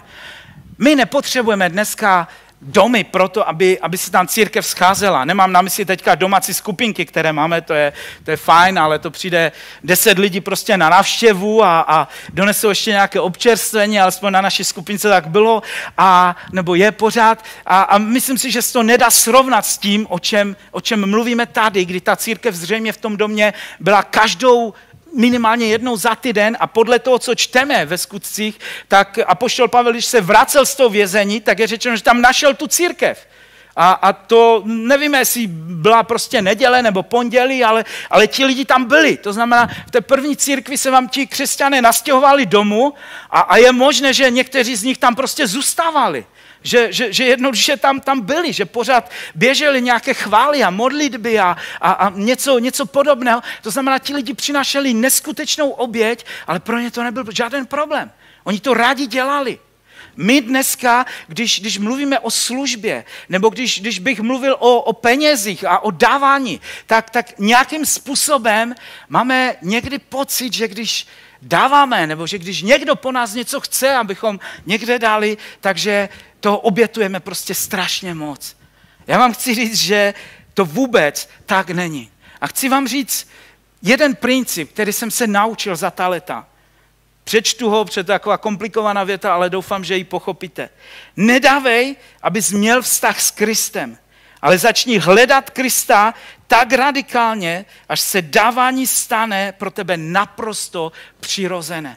My nepotřebujeme dneska domy proto, aby, aby se tam církev scházela. Nemám na mysli teďka domácí skupinky, které máme, to je, to je fajn, ale to přijde deset lidí prostě na návštěvu a, a donesou ještě nějaké občerstvení, alespoň na naší skupince tak bylo, a, nebo je pořád. A, a myslím si, že se to nedá srovnat s tím, o čem, o čem mluvíme tady, kdy ta církev zřejmě v tom domě byla každou minimálně jednou za týden a podle toho, co čteme ve skutcích, tak apoštol Pavel, když se vracel z toho vězení, tak je řečeno, že tam našel tu církev. A, a to nevíme, jestli byla prostě neděle nebo pondělí, ale, ale ti lidi tam byli. To znamená, v té první církvi se vám ti křesťané nastěhovali domů a, a je možné, že někteří z nich tam prostě zůstávali. Že, že, že jednoduše tam, tam byli, že pořád běžely nějaké chvály a modlitby a, a, a něco, něco podobného. To znamená, ti lidi přinášeli neskutečnou oběť, ale pro ně to nebyl žádný problém. Oni to rádi dělali. My dneska, když, když mluvíme o službě, nebo když, když bych mluvil o, o penězích a o dávání, tak, tak nějakým způsobem máme někdy pocit, že když dáváme, nebo že když někdo po nás něco chce, abychom někde dali, takže to obětujeme prostě strašně moc. Já vám chci říct, že to vůbec tak není. A chci vám říct jeden princip, který jsem se naučil za ta léta. Přečtu ho, protože to je taková komplikovaná věta, ale doufám, že ji pochopíte. Nedávej, abys měl vztah s Kristem, ale začni hledat Krista tak radikálně, až se dávání stane pro tebe naprosto přirozené.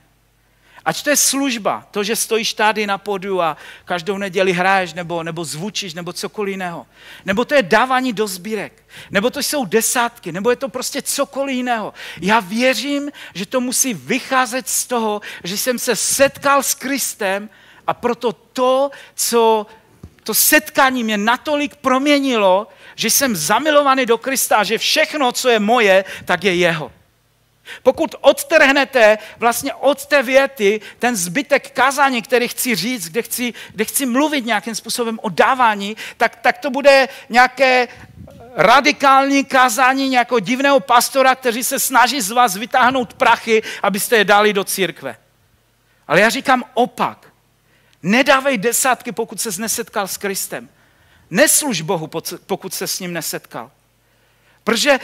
Ať to je služba, to, že stojíš tady na pódiu a každou neděli hraješ, nebo, nebo zvučíš, nebo cokoliv jiného. Nebo to je dávání do sbírek, nebo to jsou desátky, nebo je to prostě cokoliv jiného. Já věřím, že to musí vycházet z toho, že jsem se setkal s Kristem a proto to, co to setkání mě natolik proměnilo, že jsem zamilovaný do Krista a že všechno, co je moje, tak je jeho. Pokud odtrhnete vlastně od té věty ten zbytek kázání, který chci říct, kde chci, kde chci mluvit nějakým způsobem o dávání, tak, tak to bude nějaké radikální kázání nějakého divného pastora, který se snaží z vás vytáhnout prachy, abyste je dali do církve. Ale já říkám opak. Nedávej desátky, pokud ses nesetkal s Kristem. Nesluž Bohu, pokud se s ním nesetkal. Protože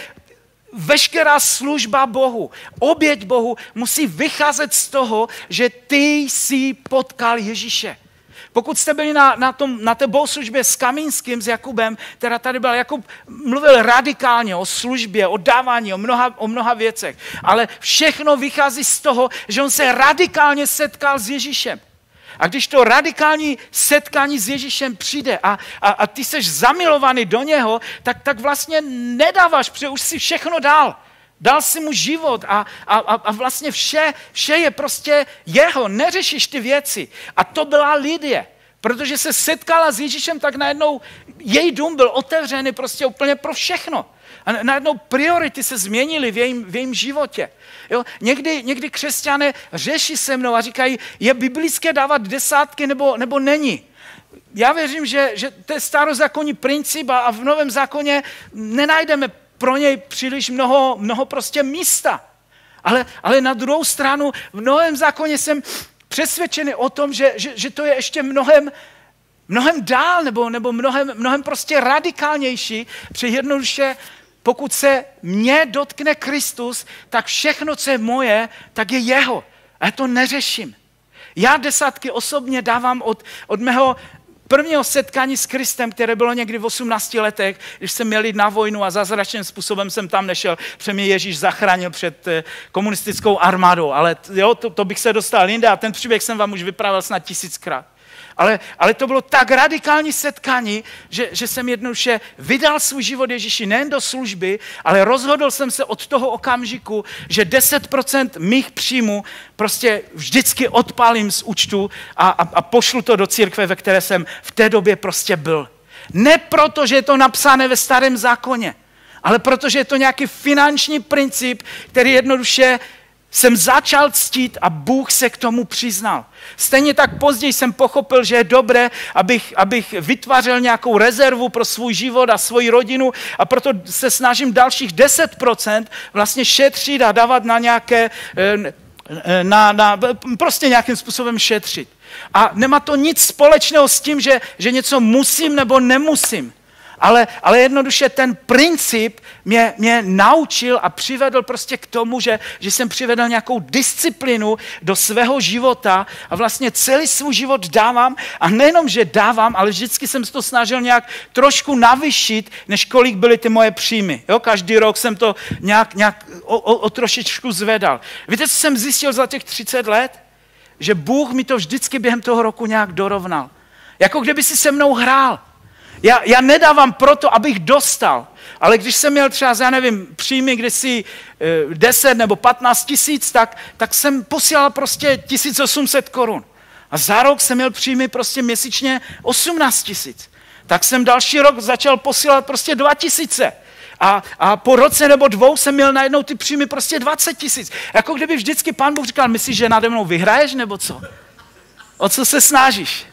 veškerá služba Bohu, oběť Bohu musí vycházet z toho, že ty jsi potkal Ježíše. Pokud jste byli na, na, tom, na té bohoslužbě s Kamínským, s Jakubem, která tady byl, Jakub mluvil radikálně o službě, o dávání, o mnoha, o mnoha věcech, ale všechno vychází z toho, že on se radikálně setkal s Ježíšem. A když to radikální setkání s Ježíšem přijde a, a, a ty seš zamilovaný do něho, tak, tak vlastně nedáváš, protože už si všechno dal. Dal si mu život a, a, a vlastně vše, vše je prostě jeho, neřešíš ty věci. A to byla Lidie, protože se setkala s Ježíšem, tak najednou její dům byl otevřený prostě úplně pro všechno. A najednou priority se změnily v jejím, v jejím životě. Jo? Někdy, někdy křesťané řeší se mnou a říkají, je biblické dávat desátky nebo, nebo není. Já věřím, že, že to je starozákonní princip a v Novém zákoně nenajdeme pro něj příliš mnoho, mnoho prostě místa. Ale, ale na druhou stranu v Novém zákoně jsem přesvědčený o tom, že, že, že to je ještě mnohem, mnohem dál nebo, nebo mnohem, mnohem prostě radikálnější, protože jednoduše pokud se mě dotkne Kristus, tak všechno, co je moje, tak je jeho. A já to neřeším. Já desátky osobně dávám od, od mého prvního setkání s Kristem, které bylo někdy v osmnácti letech, když jsem měl jít na vojnu a zázračným způsobem jsem tam nešel, protože mě Ježíš zachránil před komunistickou armádou. Ale jo, to, to bych se dostal jinde a ten příběh jsem vám už vyprávěl snad tisíckrát. Ale, ale to bylo tak radikální setkání, že, že jsem jednoduše vydal svůj život Ježíši nejen do služby, ale rozhodl jsem se od toho okamžiku, že deset procent mých příjmů prostě vždycky odpálím z účtu a, a, a pošlu to do církve, ve které jsem v té době prostě byl. Ne proto, že je to napsané ve Starém zákoně, ale protože je to nějaký finanční princip, který jednoduše jsem začal ctít a Bůh se k tomu přiznal. Stejně tak později jsem pochopil, že je dobré, abych, abych vytvářel nějakou rezervu pro svůj život a svoji rodinu a proto se snažím dalších deset procent vlastně šetřit a dávat na nějaké, na, na, prostě nějakým způsobem šetřit. A nemá to nic společného s tím, že, že něco musím nebo nemusím. Ale, ale jednoduše ten princip mě, mě naučil a přivedl prostě k tomu, že, že jsem přivedl nějakou disciplínu do svého života a vlastně celý svůj život dávám a nejenom, že dávám, ale vždycky jsem se to snažil nějak trošku navyšit, než kolik byly ty moje příjmy. Jo? Každý rok jsem to nějak, nějak o, o, o trošičku zvedal. Víte, co jsem zjistil za těch třicet let? Že Bůh mi to vždycky během toho roku nějak dorovnal. Jako kdyby si se mnou hrál. Já, já nedávám proto, abych dostal, ale když jsem měl třeba, já nevím, příjmy kdysi e, deset nebo patnáct tisíc, tak, tak jsem posílal prostě tisíc osm set korun. A za rok jsem měl příjmy prostě měsíčně osmnáct tisíc. Tak jsem další rok začal posílat prostě dva tisíce. A, a po roce nebo dvou jsem měl najednou ty příjmy prostě dvacet tisíc. Jako kdyby vždycky Pán Bůh říkal, myslíš, že nade mnou vyhraješ nebo co? O co se snažíš?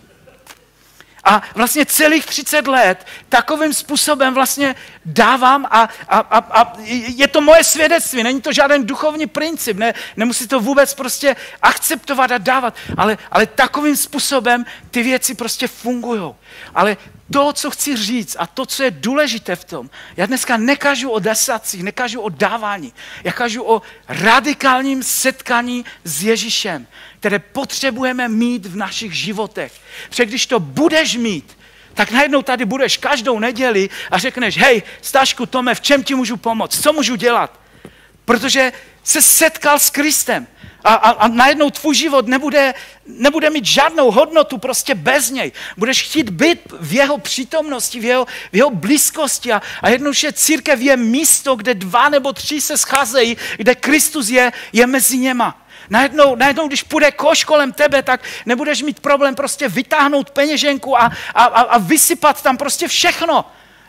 A vlastně celých třicet let takovým způsobem vlastně dávám a, a, a, a je to moje svědectví, není to žádný duchovní princip, ne, nemusí to vůbec prostě akceptovat a dávat, ale, ale takovým způsobem ty věci prostě fungují. Ale to, co chci říct a to, co je důležité v tom, já dneska nekážu o desátcích, nekážu o dávání, já kážu o radikálním setkání s Ježíšem, které potřebujeme mít v našich životech. Protože když to budeš mít, tak najednou tady budeš každou neděli a řekneš, hej, Stašku, Tome, v čem ti můžu pomoct, co můžu dělat? Protože se setkal s Kristem. A, a, a najednou tvůj život nebude, nebude mít žádnou hodnotu prostě bez něj. Budeš chtít být v jeho přítomnosti, v jeho, v jeho blízkosti a, a jednoduše církev je místo, kde dva nebo tři se scházejí, kde Kristus je, je mezi něma. Najednou, najednou, když půjde koš kolem tebe, tak nebudeš mít problém prostě vytáhnout peněženku a, a, a vysypat tam prostě všechno.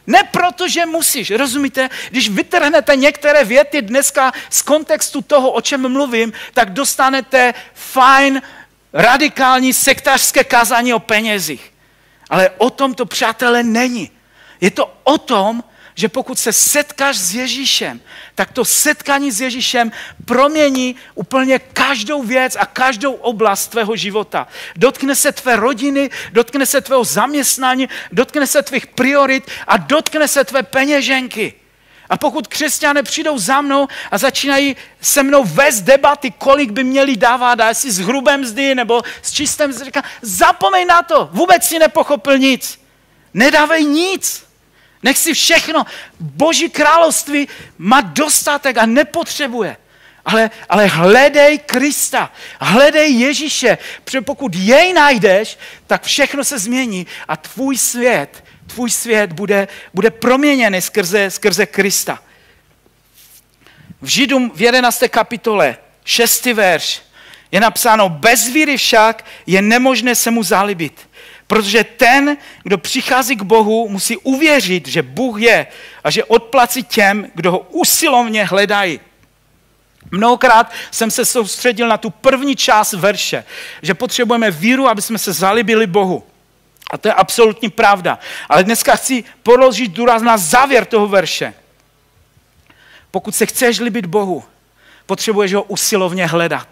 Ne proto, že musíš, rozumíte? Když vytrhnete některé věty dneska z kontextu toho, o čem mluvím, tak dostanete fajn, radikální sektářské kázání o penězích. Ale o tom to, přátelé, není. Je to o tom, že pokud se setkáš s Ježíšem, tak to setkání s Ježíšem promění úplně každou věc a každou oblast tvého života. Dotkne se tvé rodiny, dotkne se tvého zaměstnání, dotkne se tvých priorit a dotkne se tvé peněženky. A pokud křesťané přijdou za mnou a začínají se mnou vést debaty, kolik by měli dávat, a jestli z hrubé mzdy nebo z čisté mzdy, říkám, zapomeň na to, vůbec si nepochopil nic. Nedávej nic. Nech si všechno. Boží království má dostatek a nepotřebuje. Ale, ale hledej Krista, hledej Ježíše, protože pokud jej najdeš, tak všechno se změní a tvůj svět, tvůj svět bude, bude proměněný skrze, skrze Krista. V Židům v jedenácté kapitole, šestý verš, je napsáno, bez víry však je nemožné se mu zalíbit. Protože ten, kdo přichází k Bohu, musí uvěřit, že Bůh je a že odplací těm, kdo ho usilovně hledají. Mnohokrát jsem se soustředil na tu první část verše, že potřebujeme víru, aby jsme se zalíbili Bohu. A to je absolutní pravda. Ale dneska chci položit důraz na závěr toho verše. Pokud se chceš líbit Bohu, potřebuješ ho usilovně hledat.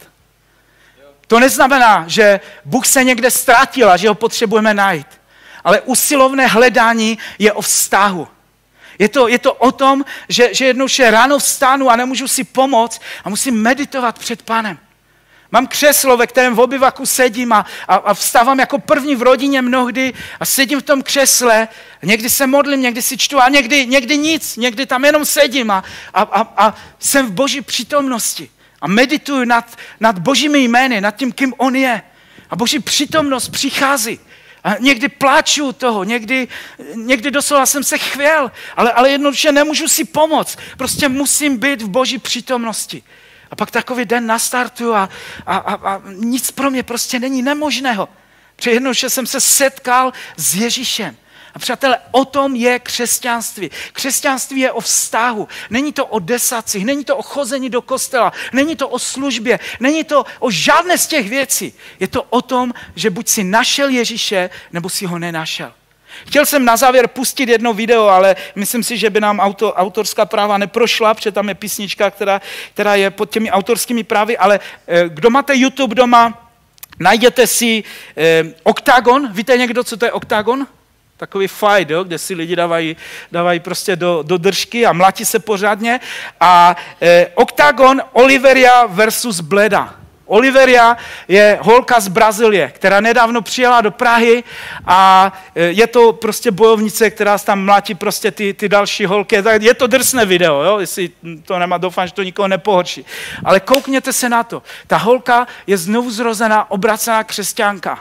To neznamená, že Bůh se někde ztratil a že ho potřebujeme najít. Ale usilovné hledání je o vztahu. Je to, je to o tom, že, že jednou že ráno vstánu a nemůžu si pomoct a musím meditovat před Pánem. Mám křeslo, ve kterém v obyvaku sedím a, a, a vstávám jako první v rodině mnohdy a sedím v tom křesle. Někdy se modlím, někdy si čtu a někdy, někdy nic, někdy tam jenom sedím a, a, a, a jsem v Boží přítomnosti. A medituju nad, nad Božími jmény, nad tím, kým on je. A Boží přítomnost přichází. A někdy pláču toho, někdy, někdy doslova jsem se chvěl, ale, ale jednoduše nemůžu si pomoct. Prostě musím být v Boží přítomnosti. A pak takový den nastartuju a, a, a, a nic pro mě prostě není nemožného. Protože jednoduše jsem se setkal s Ježíšem. A přátelé, o tom je křesťanství. Křesťanství je o vztahu. Není to o desacích, není to o chození do kostela, není to o službě, není to o žádné z těch věcí. Je to o tom, že buď si našel Ježíše, nebo si ho nenašel. Chtěl jsem na závěr pustit jedno video, ale myslím si, že by nám auto, autorská práva neprošla, protože tam je písnička, která, která je pod těmi autorskými právy, ale eh, kdo máte YouTube doma, najděte si eh, Oktagon. Víte někdo, co to je Oktagon? Takový fight, jo, kde si lidi dávají, dávají prostě do, do držky a mlátí se pořádně. A eh, Oktagon Oliveria versus Bleda. Oliveria je holka z Brazílie, která nedávno přijela do Prahy a je to prostě bojovnice, která tam mlátí prostě ty, ty další holky. Je to drsné video, jo? Jestli to nemá, doufám, že to nikoho nepohorší. Ale koukněte se na to. Ta holka je znovu zrozená, obracená křesťanka.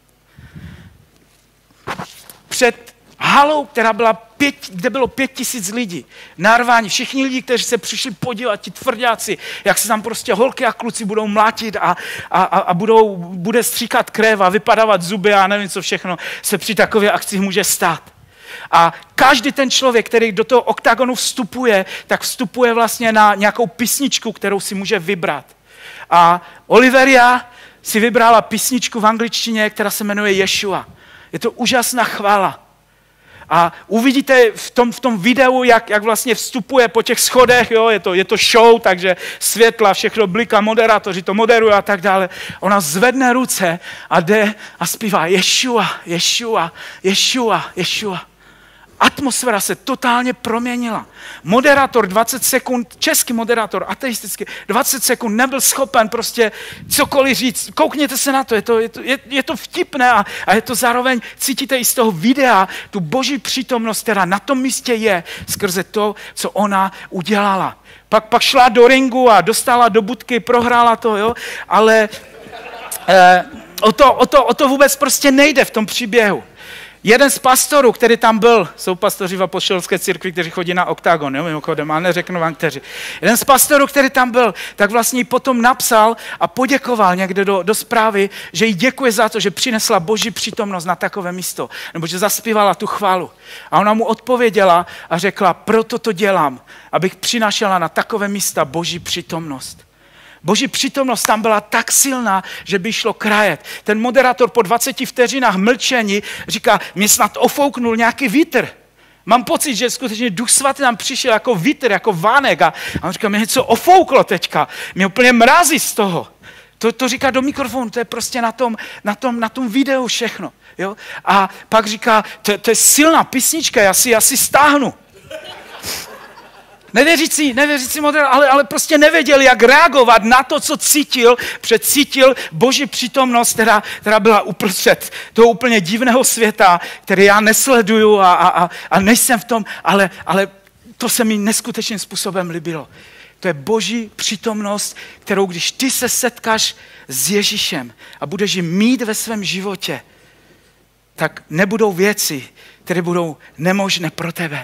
Před halou, která byla pět, kde bylo pět tisíc lidí, narváni, všichni lidi, kteří se přišli podívat, ti tvrdáci, jak se tam prostě holky a kluci budou mlátit a, a, a budou, bude stříkat krev a vypadávat zuby a nevím, co všechno se při takové akci může stát. A každý ten člověk, který do toho oktagonu vstupuje, tak vstupuje vlastně na nějakou písničku, kterou si může vybrat. A Oliveria si vybrala písničku v angličtině, která se jmenuje Ješua. Je to úžasná chvála. A uvidíte v tom, v tom videu, jak, jak vlastně vstupuje po těch schodech, jo? Je to, je to show, takže světla, všechno bliká, moderátoři to moderují a tak dále. Ona zvedne ruce a jde a zpívá Ješua, Ješua, Ješua, Ješua. Atmosféra se totálně proměnila. Moderátor dvacet sekund, český moderátor, ateistický, dvacet sekund nebyl schopen prostě cokoliv říct. Koukněte se na to, je to, je to, je, je to vtipné a, a je to zároveň, cítíte i z toho videa tu boží přítomnost, která na tom místě je, skrze to, co ona udělala. Pak, pak šla do ringu a dostala do budky, prohrála to, jo, ale eh, o, to, o, to, o to vůbec prostě nejde v tom příběhu. Jeden z pastorů, který tam byl, jsou pastoři v apoštolské církvi, kteří chodí na Oktagon, jo, mimochodem, ale neřeknu vám kteří. Jeden z pastorů, který tam byl, tak vlastně potom napsal a poděkoval někde do, do zprávy, že jí děkuje za to, že přinesla Boží přítomnost na takové místo, nebo že zaspívala tu chválu. A ona mu odpověděla a řekla, proto to dělám, abych přinašela na takové místa Boží přítomnost. Boží přítomnost tam byla tak silná, že by šlo krajet. Ten moderátor po dvaceti vteřinách mlčení říká, mě snad ofouknul nějaký vítr. Mám pocit, že skutečně Duch Svatý nám přišel jako vítr, jako vánek a, a on říká, mě něco ofouklo teďka, mě úplně mrazí z toho. To, to říká do mikrofonu, to je prostě na tom, na tom, na tom videu všechno. Jo? A pak říká, to, to je silná písnička, já si, já si stáhnu. Nevěřící, nevěřící model, ale, ale prostě nevěděl, jak reagovat na to, co cítil, předcítil Boží přítomnost, která, která byla uprostřed toho úplně divného světa, který já nesleduju a, a, a nejsem v tom, ale, ale to se mi neskutečným způsobem líbilo. To je Boží přítomnost, kterou když ty se setkáš s Ježíšem a budeš ji mít ve svém životě, tak nebudou věci, které budou nemožné pro tebe.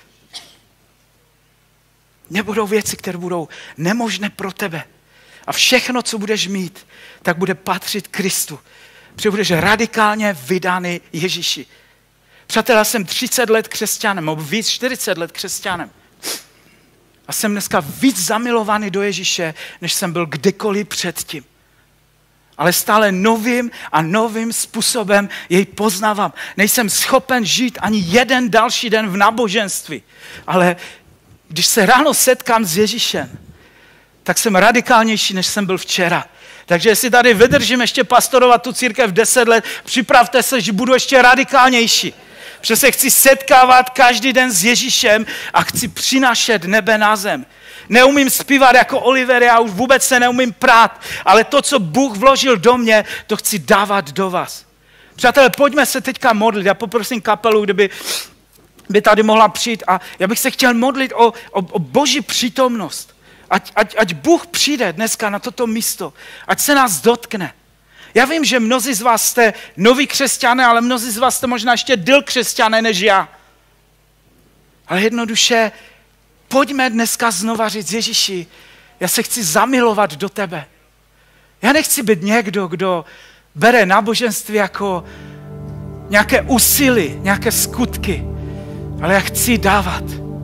Nebudou věci, které budou nemožné pro tebe. A všechno, co budeš mít, tak bude patřit Kristu. Protože budeš radikálně vydaný Ježíši. Přátelé, já jsem třicet let křesťanem, nebo víc, čtyřicet let křesťanem. A jsem dneska víc zamilovaný do Ježíše, než jsem byl kdykoliv předtím. Ale stále novým a novým způsobem jej poznávám. Nejsem schopen žít ani jeden další den v náboženství. Ale když se ráno setkám s Ježíšem, tak jsem radikálnější, než jsem byl včera. Takže jestli tady vydržím ještě pastorovat tu církev deset let, připravte se, že budu ještě radikálnější. Protože se chci setkávat každý den s Ježíšem a chci přinášet nebe na zem. Neumím zpívat jako Oliver, já už vůbec se neumím prát, ale to, co Bůh vložil do mě, to chci dávat do vás. Přátelé, pojďme se teďka modlit. Já poprosím kapelu, kdyby by tady mohla přijít a já bych se chtěl modlit o, o, o Boží přítomnost. Ať, ať, ať Bůh přijde dneska na toto místo, ať se nás dotkne. Já vím, že mnozí z vás jste noví křesťané, ale mnozí z vás jste možná ještě díl křesťané než já. Ale jednoduše, pojďme dneska znova říct, Ježíši, já se chci zamilovat do tebe. Já nechci být někdo, kdo bere náboženství jako nějaké úsilí, nějaké skutky, ale já chci dávat.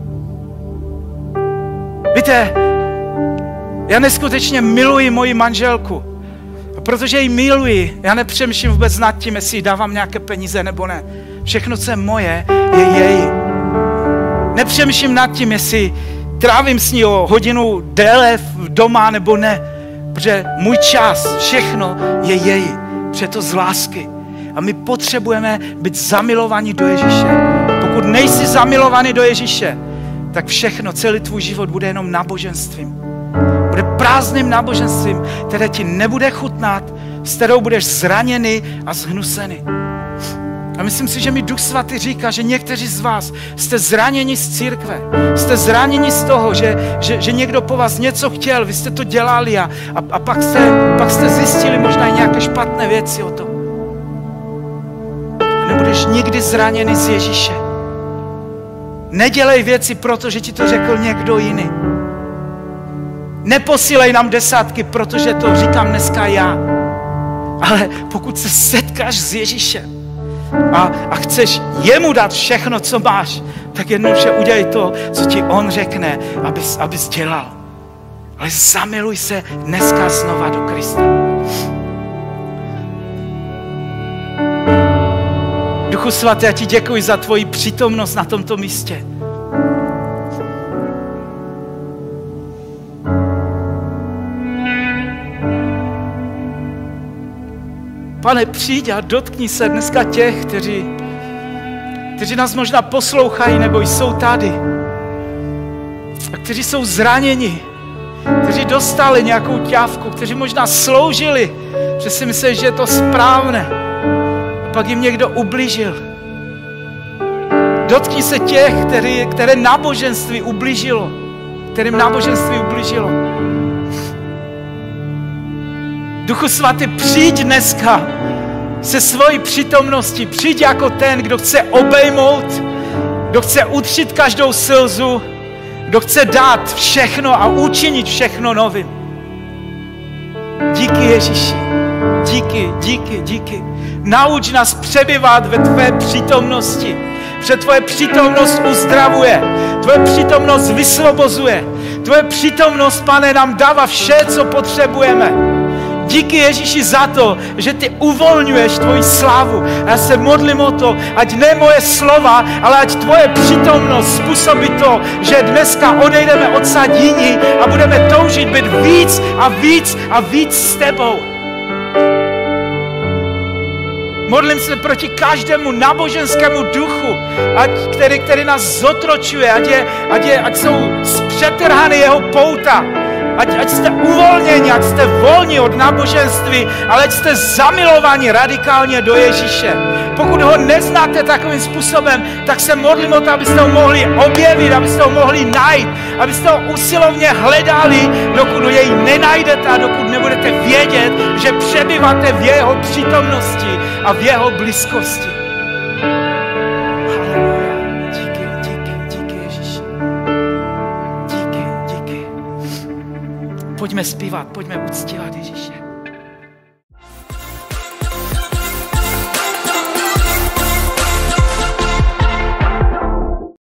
Víte, já neskutečně miluji moji manželku. A protože ji miluji, já nepřemýšlím vůbec nad tím, jestli jí dávám nějaké peníze nebo ne. Všechno, co je moje, je její. Nepřemýšlím nad tím, jestli trávím s ní o hodinu déle doma nebo ne. Protože můj čas, všechno je její. Protože to z lásky. A my potřebujeme být zamilovaní do Ježíše. Pokud nejsi zamilovaný do Ježíše, tak všechno, celý tvůj život bude jenom náboženstvím. Bude prázdným náboženstvím, které ti nebude chutnat, s kterou budeš zraněný a zhnusený. A myslím si, že mi Duch Svatý říká, že někteří z vás jste zraněni z církve. Jste zraněni z toho, že, že, že někdo po vás něco chtěl, vy jste to dělali a, a, a pak, jste, pak jste zjistili možná i nějaké špatné věci o tom. A nebudeš nikdy zraněný z Ježíše. Nedělej věci proto, že ti to řekl někdo jiný. Neposílej nám desátky, protože to říkám dneska já. Ale pokud se setkáš s Ježíšem a, a chceš jemu dát všechno, co máš, tak jednoduše udělej to, co ti on řekne, abys, abys dělal. Ale zamiluj se dneska znova do Krista. Duchu Svatý, já ti děkuji za tvoji přítomnost na tomto místě. Pane, přijď a dotkni se dneska těch, kteří, kteří nás možná poslouchají nebo jsou tady. A kteří jsou zraněni, kteří dostali nějakou ťávku, kteří možná sloužili, že si myslí, že je to správné. A pak jim někdo ublížil. Dotkni se těch, který, které náboženství ublížilo, kterým náboženství ublížilo. Duchu Svatý, přijď dneska se svojí přítomností. Přijď jako ten, kdo chce obejmout, kdo chce utřít každou slzu, kdo chce dát všechno a učinit všechno novým. Díky Ježíši. Díky, díky, díky. Nauč nás přebývat ve tvé přítomnosti. Protože tvoje přítomnost uzdravuje. Tvoje přítomnost vysvobozuje. Tvoje přítomnost, Pane, nám dává vše, co potřebujeme. Díky Ježíši za to, že ty uvolňuješ tvoji slávu. A já se modlím o to, ať ne moje slova, ale ať tvoje přítomnost způsobí to, že dneska odejdeme odsaď jiní a budeme toužit být víc a víc a víc s tebou. Modlím se proti každému náboženskému duchu, ať, který, který nás zotročuje, ať, je, ať, je, ať jsou zpřetrhány jeho pouta. Ať, ať jste uvolněni, ať jste volní od náboženství, ale ať jste zamilovaní radikálně do Ježíše. Pokud ho neznáte takovým způsobem, tak se modlím o to, abyste ho mohli objevit, abyste ho mohli najít, abyste ho usilovně hledali, dokud jej nenajdete a dokud nebudete vědět, že přebýváte v jeho přítomnosti a v jeho blízkosti. Haleluja. Díky, díky, díky Ježíši. Díky, díky. Pojďme zpívat, pojďme uctívat Ježíše.